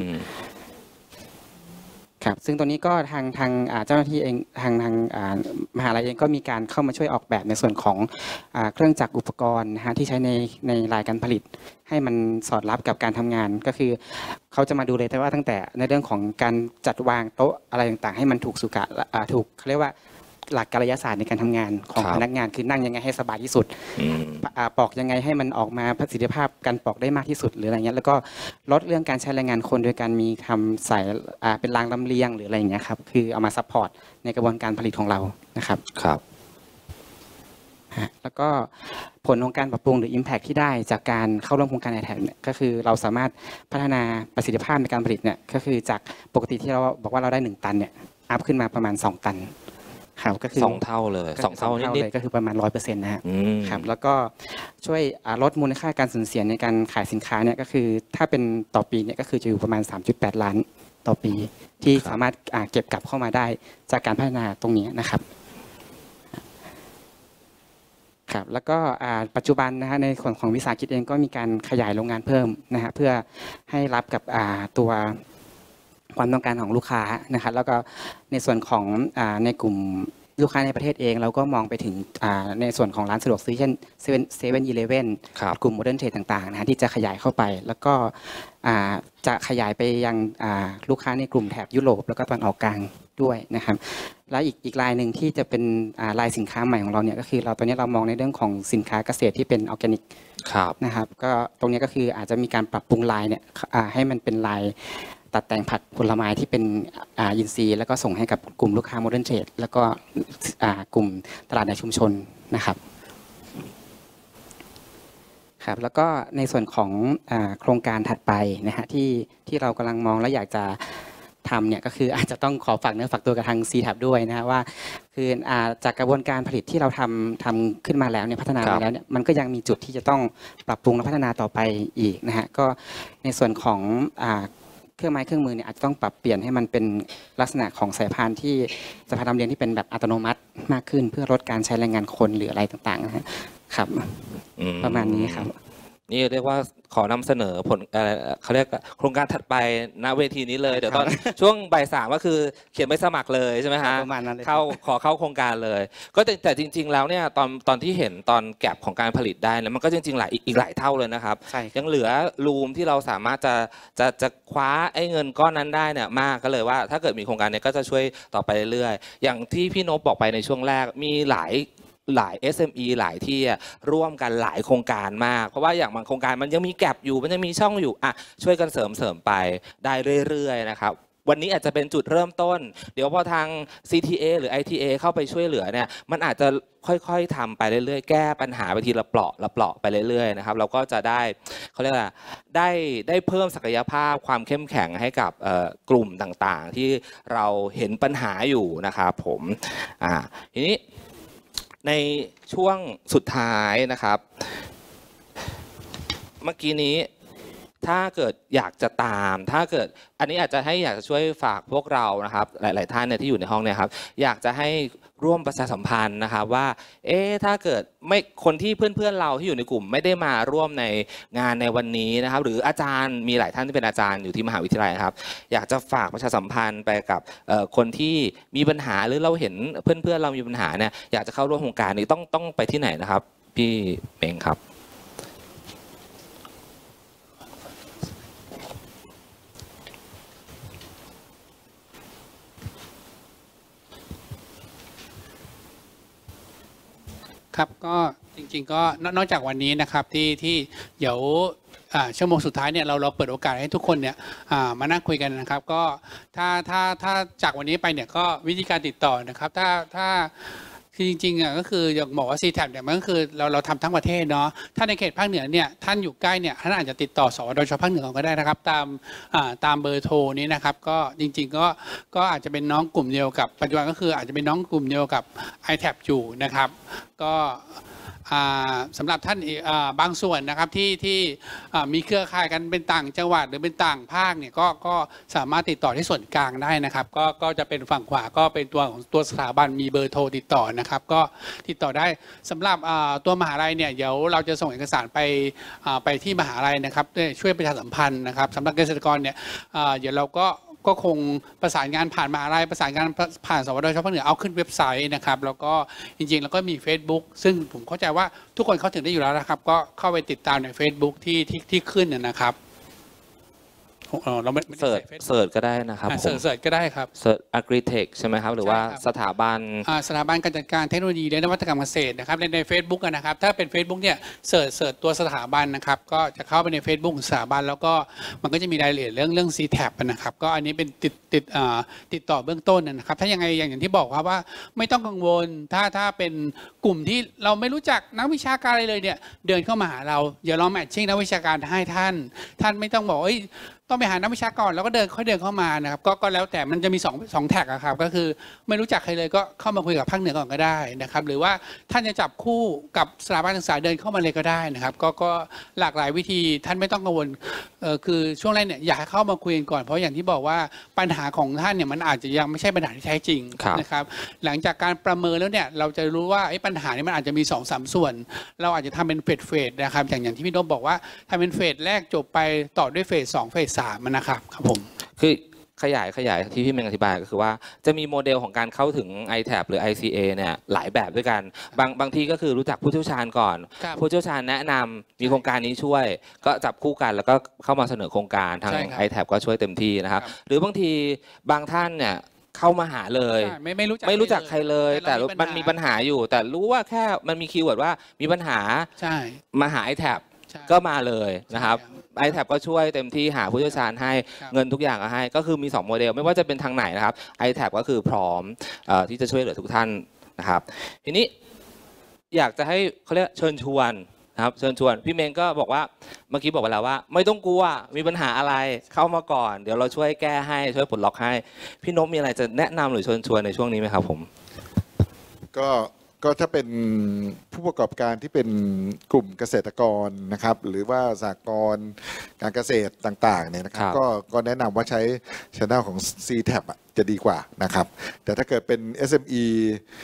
ครับซึ่งตรงนี้ก็ทางทางเจ้าหน้าที่เองทางทางมหาลัยเองก็มีการเข้ามาช่วยออกแบบในส่วนของเครื่องจักรอุปกรณ์นะฮะที่ใช้ในในรายการผลิตให้มันสอดรับกับการทำงานก็คือเขาจะมาดูเลยแต่ว่าตั้งแต่ในเรื่องของการจัดวางโต๊ะอะไรต่างๆให้มันถูกสุขะถูกเขาเรียกว่าหลักกายศาสตร์ในการทำงานของพนักงานคือนั่งยังไงให้สบายที่สุดปอกยังไงให้มันออกมาประสิทธิภาพการปอกได้มากที่สุดหรืออะไรเงี้ยแล้วก็ลดเรื่องการใช้แรงงานคนโดยการมีทำใส่เป็นรางลำเลียงหรืออะไรอย่างเงี้ยครับคือเอามาซัพพอร์ตในกระบวนการผลิตของเรานะครับครับแล้วก็ผลของการปรับปรุงหรือ Impact ที่ได้จากการเข้าร่วมโครงการ ไอ แท็บ เนี่ยก็คือเราสามารถพัฒนาประสิทธิภาพในการผลิตเนี่ยก็คือจากปกติที่เราบอกว่าเราได้หนึ่งตันเนี่ยอัพขึ้นมาประมาณสองตันครับก็คือสองเท่าเลยสองเท่านิดๆก็คือประมาณ ร้อยเปอร์เซ็นต์ นะฮะครับแล้วก็ช่วยลดมูลค่าการสูญเสียในการขายสินค้าเนี่ยก็คือถ้าเป็นต่อปีเนี่ยก็คือจะอยู่ประมาณ สามจุดแปด ล้านต่อปีที่สามารถเก็บกลับเข้ามาได้จากการพัฒนาตรงนี้นะครับครับแล้วก็ปัจจุบันนะฮะในส่วนของวิสาหกิจเองก็มีการขยายโรงงานเพิ่มนะฮะเพื่อให้รับกับตัวความต้องการของลูกค้านะครับแล้วก็ในส่วนของในกลุ่มลูกค้าในประเทศเองเราก็มองไปถึงในส่วนของร้านสะดวกซื้อเช่นเซเว่นเซเว่นอีเลฟเว่นกลุ่มโมเดิร์นเทรดต่างๆนะฮะที่จะขยายเข้าไปแล้วก็จะขยายไปยังลูกค้าในกลุ่มแถบยุโรปแล้วก็ตอนออกกลางด้วยนะครับแล้วอีกอีกรายหนึ่งที่จะเป็นรายสินค้าใหม่ของเราเนี่ยก็คือเราตอนนี้เรามองในเรื่องของสินค้าเกษตรที่เป็นออร์แกนิกนะครับก็ตรงนี้ก็คืออาจจะมีการปรับปรุงลายเนี่ยให้มันเป็นลายตัดแต่งผักผลไม้ที่เป็นอินทรีย์แล้วก็ส่งให้กับกลุ่มลูกค้าโมเดิร์นเทรดแล้วก็กลุ่มตลาดในชุมชนนะครับครับแล้วก็ในส่วนของโครงการถัดไปนะฮะที่ที่เรากำลังมองและอยากจะทำเนี่ยก็คืออาจจะต้องขอฝากเนื้อฝากตัวกับทาง ซี แท็บ ด้วยนะฮะว่าคือจากกระบวนการผลิตที่เราทำทำขึ้นมาแล้วเนี่ยพัฒนามาแล้วเนี่ยมันก็ยังมีจุดที่จะต้องปรับปรุงและพัฒนาต่อไปอีกนะฮะก็ในส่วนของเครื่องไม้เครื่องมือเนี่ยอาจจะต้องปรับเปลี่ยนให้มันเป็นลักษณะของสายพานที่สายพานนำเรียนที่เป็นแบบอัตโนมัติมากขึ้นเพื่อลดการใช้แรงงานคนหรืออะไรต่างๆนะครับประมาณนี้ครับนี่เรียกว่าขอนำเสนอผลอะไรเขาเรียกโครงการถัดไปณเวทีนี้เลยเดี๋ยวตอนช่วงบ่ายสามก็คือเขียนใบสมัครเลยใช่ไหมฮะประมาณนั้นเลยเข้าขอเข้าโครงการเลย ก็แต่แต่จริงๆแล้วเนี่ยตอนตอนที่เห็นตอนแก็บของการผลิตได้เนี่ยมันก็จริงๆหลายอีกหลายเท่าเลยนะครับยังเหลือรูมที่เราสามารถจะจะจะคว้าไอ้เงินก้อนนั้นได้เนี่ยมากก็เลยว่าถ้าเกิดมีโครงการนี้ก็จะช่วยต่อไปเรื่อยๆอย่างที่พี่นพบอกไปในช่วงแรกมีหลายหลาย เอส เอ็ม อี หลายที่ร่วมกันหลายโครงการมากเพราะว่าอย่างบางโครงการมันยังมีแก็บอยู่มันยังมีช่องอยู่อ่ะช่วยกันเสริมเสริมไปได้เรื่อยๆนะครับวันนี้อาจจะเป็นจุดเริ่มต้นเดี๋ยวพอทาง ซี ที เอ หรือ ไอ ที เอ เข้าไปช่วยเหลือเนี่ยมันอาจจะค่อยๆทำไปเรื่อยๆแก้ปัญหาไปทีละเปราะละเปราะไปเรื่อยๆนะครับเราก็จะได้เขาเรียกว่าได้ได้เพิ่มศักยภาพความเข้มแข็งให้กับกลุ่มต่างๆที่เราเห็นปัญหาอยู่นะครับผมอ่าทีนี้ในช่วงสุดท้ายนะครับเมื่อกี้นี้ถ้าเกิดอยากจะตามถ้าเกิดอันนี้อาจจะให้อยากจะช่วยฝากพวกเรานะครับหลายๆท่านเนี่ยที่อยู่ในห้องเนี่ยครับอยากจะให้ร่วมประชาสัมพันธ์นะครับว่าเอ๊ะถ้าเกิดไม่คนที่เพื่อนๆเราที่อยู่ในกลุ่มไม่ได้มาร่วมในงานในวันนี้นะครับหรืออาจารย์มีหลายท่านที่เป็นอาจารย์อยู่ที่มหาวิทยาลัยครับอยากจะฝากประชาสัมพันธ์ไปกับคนที่มีปัญหาหรือเราเห็นเพื่อนๆเรามีปัญหาเนี่ยอยากจะเข้าร่วมโครงการนี้ต้องต้องไปที่ไหนนะครับพี่เมงครับครับก็จริงๆก็นอกจากวันนี้นะครับที่ที่เดี๋ยวชั่วโมงสุดท้ายเนี่ยเราเราเปิดโอกาสให้ทุกคนเนี่ยมานั่งคุยกันนะครับก็ถ้าถ้าถ้าจากวันนี้ไปเนี่ยก็วิธีการติดต่อนะครับถ้าถ้าคือจริงๆอ่ะก็คืออย่างบอกว่า ซี แท็บ เนี่ยมันก็คือเราเราทำทั้งประเทศเนาะถ้าในเขตภาคเหนือเนี่ยท่านอยู่ใกล้เนี่ยท่านอาจจะติดต่อสวทช.ภาคเหนือก็ได้นะครับตามตามเบอร์โทรนี้นะครับก็จริงๆก็ก็อาจจะเป็นน้องกลุ่มเดียวกับปัจจุบันก็คืออาจจะเป็นน้องกลุ่มเดียวกับ ไอ แท็บ อยู่นะครับก็สำหรับท่านบางส่วนนะครับที่ที่มีเครือข่ายกันเป็นต่างจังหวัดหรือเป็นต่างภาคเนี่ยก็ก็สามารถติดต่อที่ส่วนกลางได้นะครับก็ก็จะเป็นฝั่งขวาก็เป็นตัวของตัวสถาบันมีเบอร์โทรติดต่อนะครับก็ติดต่อได้สำหรับตัวมหาลัยเนี่ยเดี๋ยวเราจะส่งเอกสารไปไปที่มหาลัยนะครับช่วยประชาสัมพันธ์นะครับสำหรับเกษตรกรเนี่ยเดี๋ยวเราก็ก็คงประสานงานผ่านมหาลัยประสานงานผ่านสวทช.ภาคเหนือเอาขึ้นเว็บไซต์นะครับแล้วก็จริงๆแล้วก็มี Facebook ซึ่งผมเข้าใจว่าทุกคนเข้าถึงได้อยู่แล้วนะครับก็เข้าไปติดตามใน Facebook ที่ที่ที่ขึ้นนะครับ เราไม่เสิร์ชเสิร์ชก็ได้นะครับเสิร์ชเสิร์ชก็ได้ครับเสิร์ช Agritech ใช่ไหมครับหรือว่าสถาบันสถาบันการจัดการเทคโนโลยีและนวัตกรรมเกษตรนะครับในใน Facebook นะครับถ้าเป็น Facebook เนี่ยเสิร์ชเสิร์ชตัวสถาบันนะครับก็จะเข้าไปใน Facebook สถาบันแล้วก็มันก็จะมีรายละเอียดเรื่องเรื่อง ซี แท็บ นะครับก็อันนี้เป็นติดติดติดต่อเบื้องต้นนะครับถ้ายังไงอย่างที่บอกครับว่าไม่ต้องกังวลถ้าถ้าเป็นกลุ่มที่เราไม่รู้จักนักวิชาการอะไรเลยเนี่ยเดินเข้ามาหาเราเดี๋ยวเราแมทชิ่งนักวิชาการให้ท่านท่านไม่ต้องบอกเอ้ยต้องไปหานักวิชาการแล้วก็เดินค่อยเดินเข้ามานะครับก็ก็แล้วแต่มันจะมีสองสองแท็กครับก็คือไม่รู้จักใครเลยก็เข้ามาคุยกับภาคเหนือก่อนก็ได้นะครับหรือว่าท่านจะจับคู่กับสถาบันศึกษาเดินเข้ามาเลยก็ได้นะครับก็ก็หลากหลายวิธีท่านไม่ต้องกังวลเออคือช่วงแรกเนี่ยอยากให้เข้ามาคุยกันก่อนเพราะอย่างที่บอกว่าปัญหาของท่านเนี่ยมันอาจจะยังไม่ใช่ปัญหาที่แท้จริงนะครับหลังจากการประเมินแล้วเนี่ยเราจะรู้ว่าไอ้ปัญหานี้มันอาจจะมี สองสาม ส่วนเราอาจจะทำเป็นเฟสเฟสนะครับอย่างอย่างที่พี่นพบอกว่าทำเป็นเฟสแรกจบไปต่อด้วยเฟสสองเฟสสามนะครับครับผมคือขยายขยายที่พี่เมงอธิบายก็คือว่าจะมีโมเดลของการเข้าถึง ไอ แท็บ หรือ ไอ ซี เอ เนี่ยหลายแบบด้วยกันบางบางทีก็คือรู้จักผู้เชี่ยวชาญก่อนผู้เชี่ยวชาญแนะนำมีโครงการนี้ช่วยก็จับคู่กันแล้วก็เข้ามาเสนอโครงการทาง ไอ แท็บ ก็ช่วยเต็มที่นะครับหรือบางทีบางท่านเนี่ยเข้ามาหาเลยไม่ไม่รู้จักไม่รู้จักใครเลยแต่มันมีปัญหาอยู่แต่รู้ว่าแค่มันมีคีย์เวิร์ดว่ามีปัญหามาหา ไอ แท็บ ก็มาเลยนะครับ ไอ แท็บ ก็ช่วยเต็มที่หาผู้เชี่ยวชาญให้เงินทุกอย่างก็ให้ก็คือมีสองโมเดลไม่ว่าจะเป็นทางไหนนะครับ ไอ แท็บ ก็คือพร้อมที่จะช่วยเหลือทุกท่านนะครับทีนี้อยากจะให้เขาเรียกเชิญชวนนะครับเชิญชวนพี่เมงก็บอกว่าเมื่อกี้บอกไปแล้วว่าไม่ต้องกลัวมีปัญหาอะไรเข้ามาก่อนเดี๋ยวเราช่วยแก้ให้ช่วยปลดล็อกให้พี่นพมีอะไรจะแนะนำหรือเชิญชวนในช่วงนี้ไหมครับผมก็ก็ถ้าเป็นผู้ประกอบการที่เป็นกลุ่มเกษตรกรนะครับหรือว่าสหกรณ์การเกษตรต่างๆเนี่ยนะครับก็ก็แนะนำว่าใช้ช่องของ ซี แท็บ จะดีกว่านะครับแต่ถ้าเกิดเป็น เอส เอ็ม อี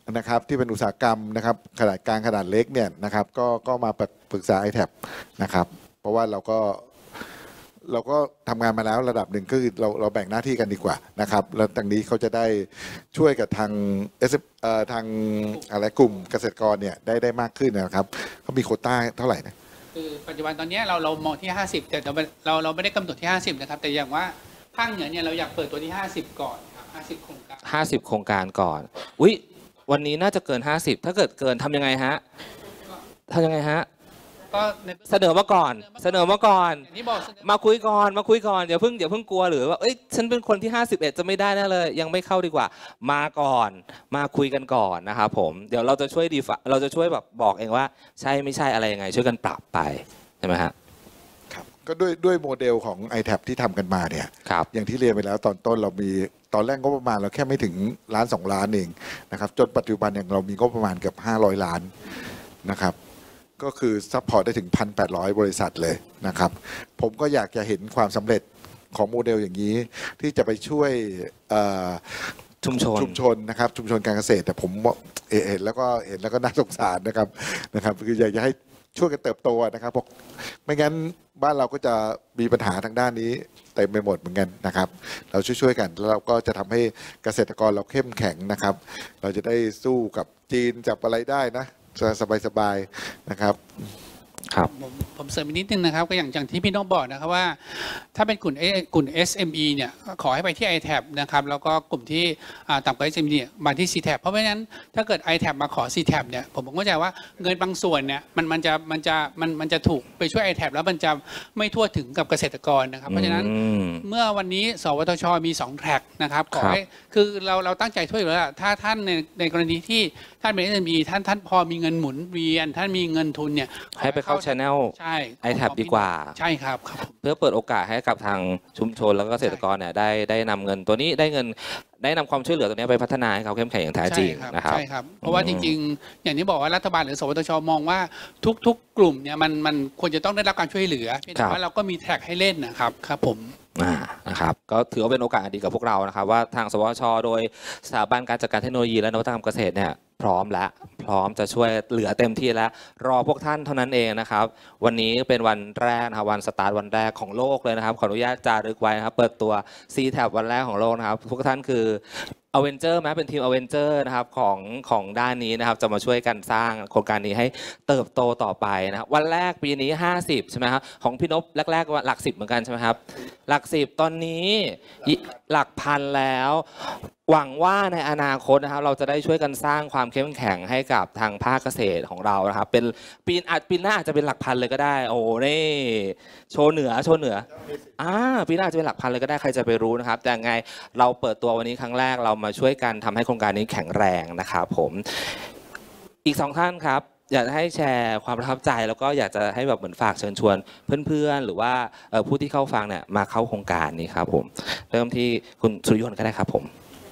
นะครับที่เป็นอุตสาหกรรมนะครับขนาดกลางขนาดเล็กเนี่ยนะครับก็ก็มาปรึกษา ไอ แท็บ นะครับเพราะว่าเราก็เราก็ทำงานมาแล้วระดับหนึ่งคือเราเราแบ่งหน้าที่กันดีกว่านะครับแล้วทางนี้เขาจะได้ช่วยกับทางเอสเอ่อทางอะไรกลุ่มเกษตรกรเนี่ยได้ได้มากขึ้นนะครับเขามีโควต้าเท่าไหร่นะคือปัจจุบันตอนนี้เราเรามองที่ห้าสิบแต่เราเราไม่ได้กำหนดที่ห้าสิบนะครับแต่อย่างว่าภาคเหนือเนี่ยเราอยากเปิดตัวที่ห้าสิบก่อนครับห้าสิบโครงการห้าสิบโครงการก่อนอุ๊ยวันนี้น่าจะเกินห้าสิบถ้าเกิดเกินทำยังไงฮะทำยังไงฮะก็เสนอมาก่อนเสนอมาก่อนมาคุยก่อนมาคุยก่อนเดี๋ยวเพิ่งเดี๋ยวเพิ่งกลัวหรือว่าเอ้ยฉันเป็นคนที่ห้าสิบเอ็ดจะไม่ได้แน่เลยยังไม่เข้าดีกว่ามาก่อนมาคุยกันก่อนนะครับผมเดี๋ยวเราจะช่วยดีเราจะช่วยแบบบอกเองว่าใช่ไม่ใช่อะไรยังไงช่วยกันปรับไปใช่ไหมฮะครับก็ด้วยด้วยโมเดลของ ไอ แท็บ ที่ทำกันมาเนี่ยอย่างที่เรียนไปแล้วตอนต้นเรามีตอนแรกงบประมาณเราแค่ไม่ถึงล้านสองล้านเองนะครับจนปัจจุบันอย่างเรามีงบประมาณเกือบห้าร้อยล้านนะครับก็คือซัพพอร์ตได้ถึง หนึ่งพันแปดร้อย บริษัทเลยนะครับผมก็อยากจะเห็นความสำเร็จของโมเดลอย่างนี้ที่จะไปช่วยชุมชนชุมชนนะครับชุมชนการเกษตรแต่ผมเห็นแล้วก็เห็นแล้วก็น่าสงสารนะครับนะครับคืออยากจะให้ช่วยกันเติบโตนะครับเพราะไม่งั้นบ้านเราก็จะมีปัญหาทางด้านนี้เต็มไปหมดเหมือนกันนะครับเราช่วยๆกันแล้วเราก็จะทำให้เกษตรกรเราเข้มแข็งนะครับเราจะได้สู้กับจีนจับอะไรได้นะสบายๆนะครับครับผมผมเสริมอีกนิดนึงนะครับก็อย่างอย่างที่พี่น้องบอกนะครับว่าถ้าเป็นกลุ่มกลุ่ม เอส เอ็ม อี เนี่ยขอให้ไปที่ ไอ แท็บ นะครับแล้วก็กลุ่มที่ต่ำกว่า เอส เอ็ม อี เนี่ยมาที่ ซี แท็บ เพราะไม่งั้นถ้าเกิด ไอ แท็บ มาขอ ซี แท็บ เนี่ยผมผมเข้าใจว่าเงินบางส่วนเนี่ยมันมันจะมันจะมันมันจะถูกไปช่วย ไอ แท็บ แล้วมันจะไม่ทั่วถึงกับเกษตรกรนะครับเพราะฉะนั้นเมื่อวันนี้สวทชมีสองแทร็กนะครับขอให้คือเราเราตั้งใจช่วยอยู่แล้วถ้าท่านในในกรณีที่ท่านเป็น เอส เอ็ม อี ท่านท่านพอมีเงินหมุนเวียนท่านมีเงินทุนเนี่ยให้ไปเข้า channel ใช่ไอ แท็บ ดีกว่าใช่ครับเพื่อเปิดโอกาสให้กับทางชุมชนแล้วก็เกษตรกรเนี่ยได้ได้นำเงินตัวนี้ได้เงินได้นำความช่วยเหลือตัวนี้ไปพัฒนาให้เขาเข้มแข็งอย่างแท้จริงนะครับใช่ครับเพราะว่าจริงๆอย่างที่บอกว่ารัฐบาลหรือสวทชมองว่าทุกๆกลุ่มเนี่ยมันมันควรจะต้องได้รับการช่วยเหลือแต่ว่าเราก็มีแท็กให้เล่นนะครับครับผมนะครับก็ถือว่าเป็นโอกาสดีกับพวกเรานะครับว่าทางสวทชโดยสถาบันการจัดการเทคโนโลยีและนวัตกรรมเกษตรเนี่ยพร้อมแล้วพร้อมจะช่วยเหลือเต็มที่แล้วรอพวกท่านเท่านั้นเองนะครับวันนี้เป็นวันแรกนะครับวันสตาร์ทวันแรกของโลกเลยนะครับขออนุญาตจารึกไว้นะครับเปิดตัว ซี แท็บ วันแรกของโลกนะครับพวกท่านคืออเวนเจอร์ไหมเป็นทีมอเวนเจอร์นะครับของของด้านนี้นะครับจะมาช่วยกันสร้างโครงการนี้ให้เติบโตต่อไปนะครับวันแรกปีนี้ห้าสิบใช่ไหมครับของพี่นพแรกๆหลักสิบเหมือนกันใช่ไหมครับหลักสิบตอนนี้หลักพันแล้วหวังว่าในอนาคตนะครับเราจะได้ช่วยกันสร้างความเข้มแข็งให้กับทางภาคเกษตรของเรานะครับเป็นปีอาจปีหน้าอาจจะเป็นหลักพันเลยก็ได้โอ้นี่โชว์เหนือโชว์เหนืออ่าปีหน้าจะเป็นหลักพันเลยก็ได้ใครจะไปรู้นะครับแต่ไงเราเปิดตัววันนี้ครั้งแรกเรามาช่วยกันทำให้โครงการนี้แข็งแรงนะครับผมอีกสองท่านครับอยากให้แชร์ความประทับใจแล้วก็อยากจะให้แบบเหมือนฝากเชิญชวนเพื่อนๆหรือว่าผู้ที่เข้าฟังเนี่ยมาเข้าโครงการนี้ครับผมเริ่มที่คุณสุริยนต์ก็ได้ครับผม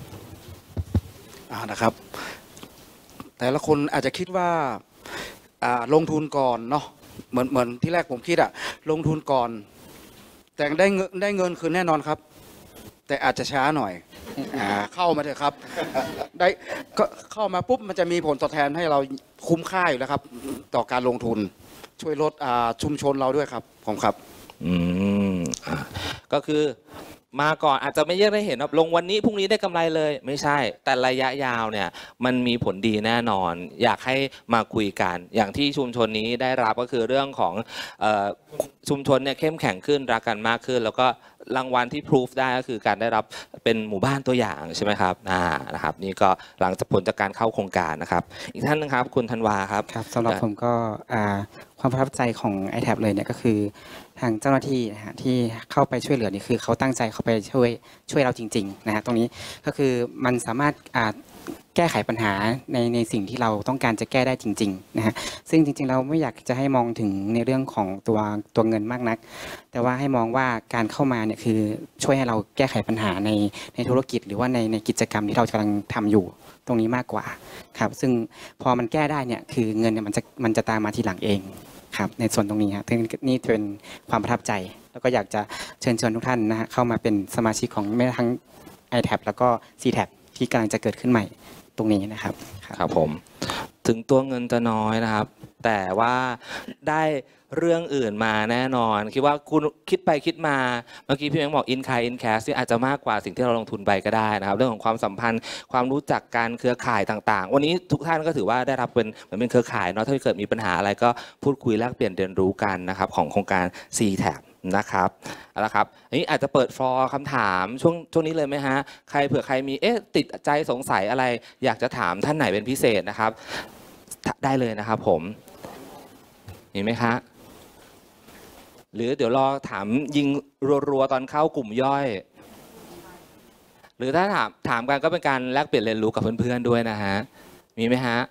นะครับแต่ละคนอาจจะคิดว่าลงทุนก่อนเนาะเหมือนเหมือนที่แรกผมคิดอะลงทุนก่อนแต่ได้เงินได้เงินคืนแน่นอนครับแต่อาจจะช้าหน่อยเข้ามาเถอะครับได้ก็เข้ามาปุ๊บมันจะมีผลตอบแทนให้เราคุ้มค่าอยู่แล้วครับต่อการลงทุนช่วยลดชุมชนเราด้วยครับผมครับอืมก็คือมาก่อนอาจจะไม่เยอะได้เห็นว่าลงวันนี้พรุ่งนี้ได้กำไรเลยไม่ใช่แต่ระยะยาวเนี่ยมันมีผลดีแน่นอนอยากให้มาคุยกันอย่างที่ชุมชนนี้ได้รับก็คือเรื่องของชุมชนเนี่ยเข้มแข็งขึ้นรักกันมากขึ้นแล้วก็รางวัลที่พิสูจได้ก็คือการได้รับเป็นหมู่บ้านตัวอย่างใช่ไหมครับอ่านะครับนี่ก็หลังจากผลจากการเข้าโครงการนะครับอีกท่านนึงครับคุณธันวาครับครับสำหรับผมก็ความประทับใจของ ไอ แท็บ เลยเนี่ยก็คือทางเจ้าหน้าที่นะฮะที่เข้าไปช่วยเหลือนี่คือเขาตั้งใจเข้าไปช่วยช่วยเราจริงๆนะฮะตรงนี้ก็คือมันสามารถแก้ไขปัญหาในในสิ่งที่เราต้องการจะแก้ได้จริงๆนะฮะซึ่งจริงๆเราไม่อยากจะให้มองถึงในเรื่องของตัวตัวเงินมากนักแต่ว่าให้มองว่าการเข้ามาเนี่ยคือช่วยให้เราแก้ไขปัญหาในในธุรกิจหรือว่าในในกิจกรรมที่เรากำลังทำอยู่ตรงนี้มากกว่าครับซึ่งพอมันแก้ได้เนี่ยคือเงินเนี่ยมันจะมันจะตามมาทีหลังเองครับในส่วนตรงนี้ครับนี่เป็นความประทับใจแล้วก็อยากจะเชิญชวนทุกท่านนะฮะเข้ามาเป็นสมาชิกของไม่ทั้ง ไอ แท็บ แล้วก็ ซี แท็บ ที่กำลังจะเกิดขึ้นใหม่ตรงนี้นะครับครับผมถึงตัวเงินจะน้อยนะครับ แต่ว่าได้เรื่องอื่นมาแน่นอนคิดว่าคุณคิดไปคิดมาเมื่อกี้พี่แมงบอกอินคายอินแคสที่อาจจะมากกว่าสิ่งที่เราลงทุนไปก็ได้นะครับเรื่องของความสัมพันธ์ความรู้จักการเครือข่ายต่างๆวันนี้ทุกท่านก็ถือว่าได้รับเป็นเหมือนเป็นเครือข่ายเนาะถ้าเกิดมีปัญหาอะไรก็พูดคุยแลกเปลี่ยนเรียนรู้กันนะครับของโครงการ ซี แท็บ นะครับเอาละครับอันนี้อาจจะเปิดฟลอร์คำถามช่วงช่วงนี้เลยไหมฮะใครเผื่อใครมีเอ๊ะติดใจสงสัยอะไรอยากจะถามท่านไหนเป็นพิเศษนะครับได้เลยนะครับผมมีไหมคะหรือเดี๋ยวรอถามยิงรัวๆตอนเข้ากลุ่มย่อยหรือถ้าถามถามกันก็เป็นการแลกเปลี่ยนเรียนรู้กับเพื่อนๆด้วยนะฮะมีไหมฮะ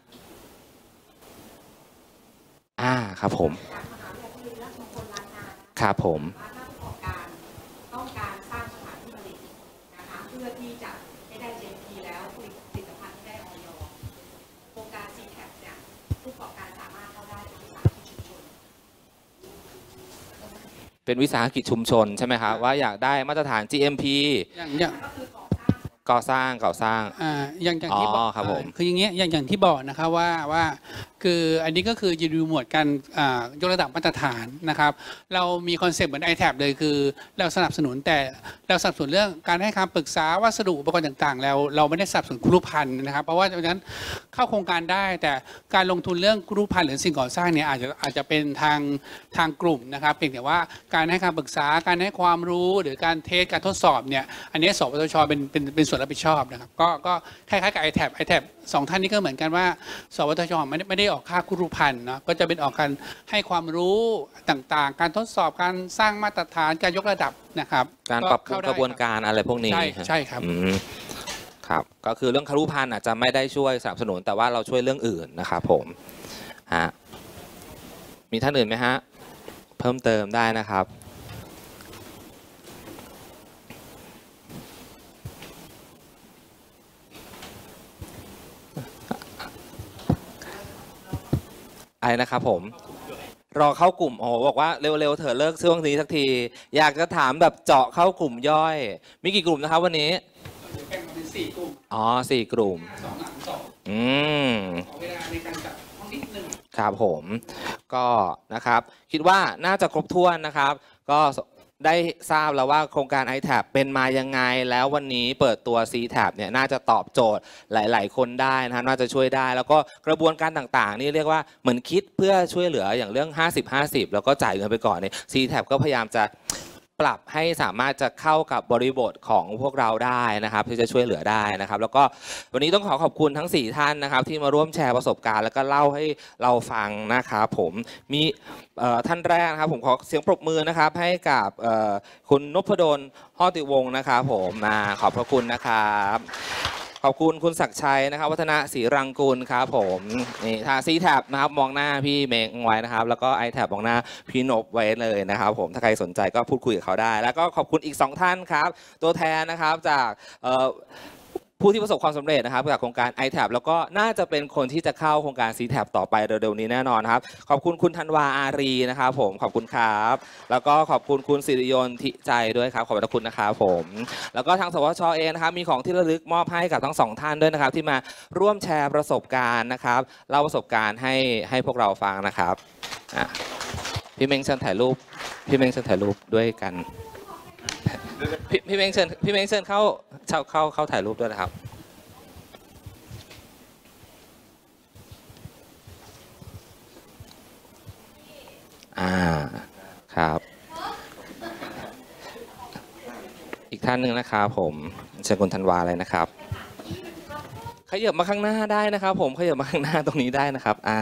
อ่าครับผมครับผมต้องการสร้างสถานที่ผลิตนะคะเพื่อที่จะให้ได้ จี เอ็ม พี แล้วผลิตผลิตภัณฑ์ที่ได้ออยโครงการ ซี แท็บ เนี่ยผู้ประกอบการสามารถเข้าได้เป็นวิสาหกิจชุมชนเป็นวิสาหกิจชุมชนใช่ไหมครับว่าอยากได้มาตรฐาน จี เอ็ม พีอย่างอย่างก็คือก่อสร้างก่อสร้างก่อสร้างอ่าอย่างอย่างที่อ๋อครับผมคืออย่างเงี้ยอย่างอย่างที่บอกนะครับว่าว่าคืออันนี้ก็คือจะดูหมวดการอ่ายกระดับมาตรฐานนะครับเรามีคอนเซปต์เหมือน ไอ แท็บ เลยคือเราสนับสนุนแต่เราสนับสนุนเรื่องการให้คำปรึกษาวัสดุอุปกรณ์ต่างๆแล้วเราไม่ได้สนับสนุนครุภัณฑ์นะครับเพราะว่าดังนั้นเข้าโครงการได้แต่การลงทุนเรื่องครุภัณฑ์หรือสิ่งก่อสร้างเนี่ยอาจจะอาจจะเป็นทางทางกลุ่มนะครับเพียงแต่ว่าการให้คำปรึกษาการให้ความรู้หรือการเทสการทดสอบเนี่ยอันนี้สปตชเป็นเป็นเป็นส่วนรับผิดชอบนะครับก็ก็คล้ายๆกับ ไอ แท็บ ไอ แท็บ สองท่านนี้ก็เหมือนกันว่าสปตชไม่ได้ไม่ได้ออกค่าครุภัณฑ์เนาะก็จะเป็นออกการให้ความรู้ต่างๆการทดสอบการสร้างมาตรฐานการยกระดับนะครับการปรับปรุงกระบวนการอะไรพวกนี้ใช่ใช่ครับอืมครับก็คือเรื่องครุพันธ์อาจจะไม่ได้ช่วยสนับสนุนแต่ว่าเราช่วยเรื่องอื่นนะครับผมฮะมีท่านอื่นไหมฮะเพิ่มเติมได้นะครับอะไรนะครับผมรอเข้ากลุ่มโอ้โหบอกว่าเร็วๆเถอะเลิกช่วงนี้สักทีอยากจะถามแบบเจาะเข้ากลุ่มย่อยมีกี่กลุ่มนะครับวันนี้แบ่งเป็นสี่กลุ่มอ๋อสี่กลุ่มสองหลังสองอืมขอเวลาในการจัดห้องนิดนึงครับผมก็นะครับคิดว่าน่าจะครบถ้วนนะครับก็ได้ทราบแล้วว่าโครงการ ไอ แท็บ เป็นมายังไงแล้ววันนี้เปิดตัว ซี แท็บ เนี่ยน่าจะตอบโจทย์หลายๆคนได้นะน่าจะช่วยได้แล้วก็กระบวนการต่างๆนี่เรียกว่าเหมือนคิดเพื่อช่วยเหลืออย่างเรื่องห้าสิบ ห้าสิบแล้วก็จ่ายเงินไปก่อนเนี่ย ซี แท็บ ก็พยายามจะปรับให้สามารถจะเข้ากับบริบทของพวกเราได้นะครับที่จะช่วยเหลือได้นะครับแล้วก็วันนี้ต้องขอขอบคุณทั้งสี่ท่านนะครับที่มาร่วมแชร์ประสบการณ์แล้วก็เล่าให้เราฟังนะครับผมมีท่านแรกนะครับผมขอเสียงปรบมือนะครับให้กับคุณนพดลฮอติวงศ์นะครับผมมาขอบพระคุณนะครับขอบคุณคุณศักดิ์ชัยนะครับวัฒนะศรีรังกูลครับผมนี่ทา ซี แท็บ นะครับมองหน้าพี่เมงไว้นะครับแล้วก็ ไอ แท็บ มองหน้าพี่นพไว้เลยนะครับผมถ้าใครสนใจก็พูดคุยกับเขาได้แล้วก็ขอบคุณอีกสองท่านครับตัวแทนนะครับจากผู้ที่ประสบความสำเร็จนะครับจากโครงการ ไอ แท็บ แล้วก็น่าจะเป็นคนที่จะเข้าโครงการ ซี แท็บ ต่อไปเร็วๆนี้แน่นอนครับขอบคุณคุณธันวาอารีนะครับผมขอบคุณครับแล้วก็ขอบคุณคุณสิริยนต์ทิใจด้วยครับขอบคุณนะครับผมแล้วก็ทางสวช.เองนะครับมีของที่ระลึกมอบให้กับทั้งสองท่านด้วยนะครับที่มาร่วมแชร์ประสบการณ์นะครับเล่าประสบการณ์ให้ให้พวกเราฟังนะครับพี่เม้งเชิญถ่ายรูปพี่เม้งเชิญถ่ายรูปด้วยกันพี่พี่เม้งเชิญพี่เม้งเชิญเข้าเข้าเข้าเข้าถ่ายรูปด้วยนะครับอ่าครับอีกท่านหนึ่งนะครับผมเชิญคุณธันวาเลยนะครับขยับมาข้างหน้าได้นะครับผมขยับมาข้างหน้าตรงนี้ได้นะครับอ่า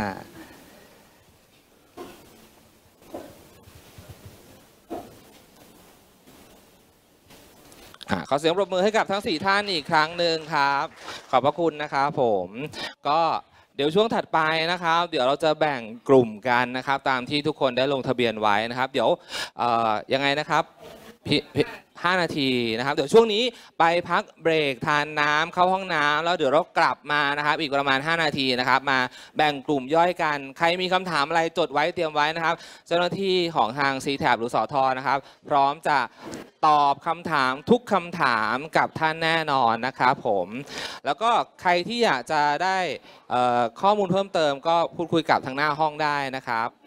ขอเสียงปรบมือให้กับทั้งสี่ท่านอีกครั้งหนึ่งครับขอบพระคุณนะครับผมก็เดี๋ยวช่วงถัดไปนะครับเดี๋ยวเราจะแบ่งกลุ่มกันนะครับตามที่ทุกคนได้ลงทะเบียนไว้นะครับเดี๋ยวยังไงนะครับพี่พี่ห้านาทีนะครับเดี๋ยวช่วงนี้ไปพักเบรกทานน้ำเข้าห้องน้ำแล้วเดี๋ยวเรากลับมานะครับอีกประมาณห้านาทีนะครับมาแบ่งกลุ่มย่อยกันใครมีคำถามอะไรจดไว้เตรียมไว้นะครับเจ้าหน้าที่ของทาง ซี แท็บ หรือสทนะครับพร้อมจะตอบคำถามทุกคำถามกับท่านแน่นอนนะครับผมแล้วก็ใครที่อยากจะได้ข้อมูลเพิ่มเติมก็พูดคุยกับทางหน้าห้องได้นะครับ